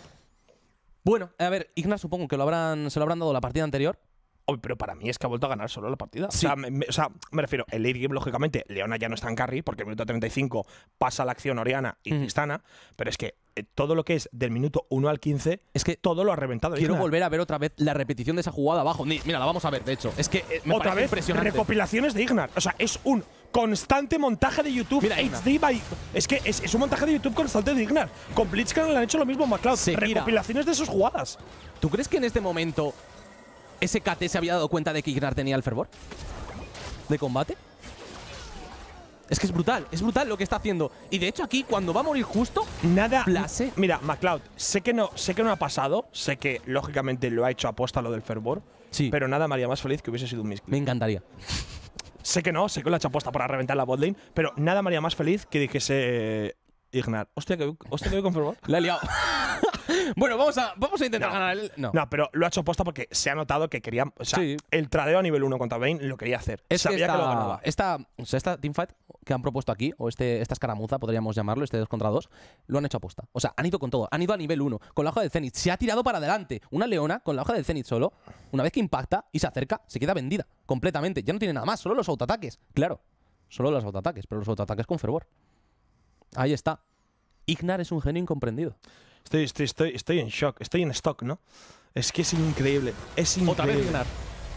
Bueno, a ver, Ignar supongo que se lo habrán dado la partida anterior. Pero para mí es que ha vuelto a ganar solo la partida. Sí. O sea, me refiero, el late game, lógicamente, Leona ya no está en carry, porque el minuto 35 pasa la acción Oriana y Tristana, pero es que todo lo que es del minuto 1 al 15, es que todo lo ha reventado. Quiero volver a ver otra vez la repetición de esa jugada abajo. Mira, la vamos a ver, de hecho. Es que me otra vez impresionante. Recopilaciones de Ignar. O sea, es un constante montaje de YouTube. Mira, HD by… Es que es un montaje de YouTube constante de Ignar. Con Blitzcrank le han hecho lo mismo McLeod. Recopilaciones de sus jugadas. ¿Tú crees que en este momento SKT se había dado cuenta de que Ignar tenía el fervor de combate? Es que es brutal lo que está haciendo. Y de hecho aquí, cuando va a morir justo, nada. Blase. Mira, McLeod, sé que no ha pasado, sé que lógicamente lo ha hecho aposta lo del fervor, sí, pero nada me haría más feliz que hubiese sido un misclick. Me encantaría. Sé que lo ha hecho aposta para reventar la botlane, pero nada me haría más feliz que dijese Ignar. Hostia, que voy con fervor. La he liado. Bueno, vamos a intentar ganar el… No, pero lo ha hecho aposta porque se ha notado que quería… O sea, el tradeo a nivel 1 contra Vayne lo quería hacer. Sabía que lo ganaba. Esta teamfight que han propuesto aquí, o esta escaramuza, podríamos llamarlo, este 2 contra 2, lo han hecho aposta. O sea, han ido con todo. Han ido a nivel 1, con la hoja del Zenith. Se ha tirado para adelante. Una Leona con la hoja del Zenith solo, una vez que impacta y se acerca, se queda vendida completamente. Ya no tiene nada más, solo los autoataques. Claro, solo los autoataques, pero los autoataques con fervor. Ahí está. Ignar es un genio incomprendido. Estoy en shock, estoy en stock, ¿no? Es que es increíble, es increíble. Otra vez Ignar.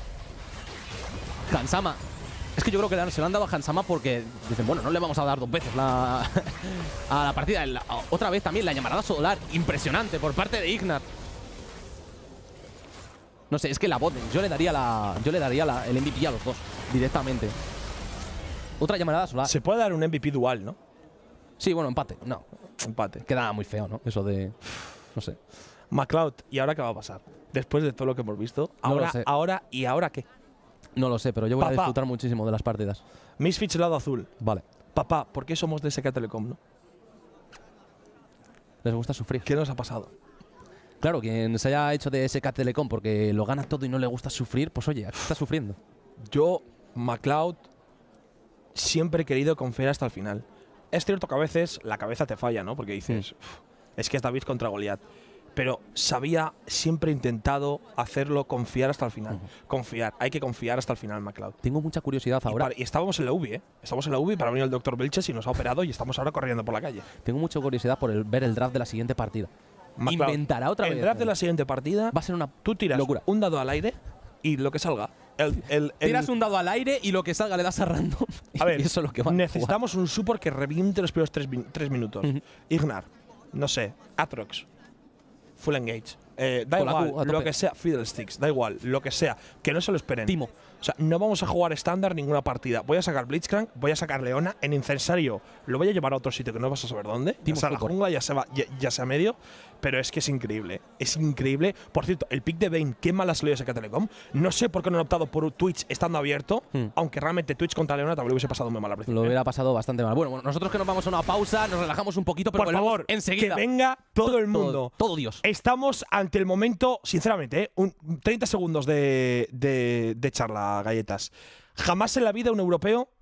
Hansama. Es que yo creo que se lo han dado a Hansama porque dicen, bueno, no le vamos a dar 2 veces a la partida. Otra vez también la llamarada solar, impresionante por parte de Ignar. No sé, es que la bot, yo le daría el MVP a los dos, directamente. Otra llamarada solar. Se puede dar un MVP dual, ¿no? Sí, bueno, empate. No. Empate. Queda muy feo, ¿no? Eso de… No sé. McLeod, ¿y ahora qué va a pasar? Después de todo lo que hemos visto. ¿Ahora qué? No lo sé, pero yo voy a disfrutar muchísimo de las partidas. Misfits lado azul. Vale. Papá, ¿por qué somos de SK Telecom, no? Les gusta sufrir. ¿Qué nos ha pasado? Claro, quien se haya hecho de SK Telecom porque lo gana todo y no le gusta sufrir, pues oye, aquí está sufriendo. Yo, McLeod, siempre he querido confiar hasta el final. Es cierto que a veces la cabeza te falla, ¿no? Porque dices, es que es David contra Goliat. Pero siempre he intentado hacerlo confiar hasta el final. Confiar, hay que confiar hasta el final, McLeod. Tengo mucha curiosidad ahora. Y estábamos en la UBI, ¿eh? Estamos en la UBI para venir el Dr. Belches y nos ha operado y estamos ahora corriendo por la calle. Tengo mucha curiosidad por ver el draft de la siguiente partida. McLeod, inventará otra vez. El draft de la siguiente partida va a ser una tú tiras locura. Un dado al aire y lo que salga. Tiras un dado al aire y lo que salga le das a random. A ver, y eso es lo que va necesitamos un support que reviente los primeros 3 minutos. Ignar, no sé, Atrox, Full Engage. Da igual, lo que sea, Fiddlesticks, da igual, lo que sea, que no se lo esperen. Timo. O sea, no vamos a jugar estándar ninguna partida. Voy a sacar Blitzcrank, voy a sacar Leona. En Incensario lo voy a llevar a otro sitio que no vas a saber dónde. Timo, o sea, la jungla ya sea medio. Pero es que es increíble. Es increíble. Por cierto, el pick de Vayne, qué mal ha salido SK Telecom. No sé por qué no han optado por Twitch estando abierto. Aunque realmente Twitch contra Leona también lo hubiese pasado muy mal al principio. Lo hubiera pasado bastante mal. Bueno, nosotros que nos vamos a una pausa, nos relajamos un poquito, pero por favor, enseguida. Que venga todo el mundo. Todo Dios. Estamos ante el momento, sinceramente, 30 segundos de charla, galletas. Jamás en la vida un europeo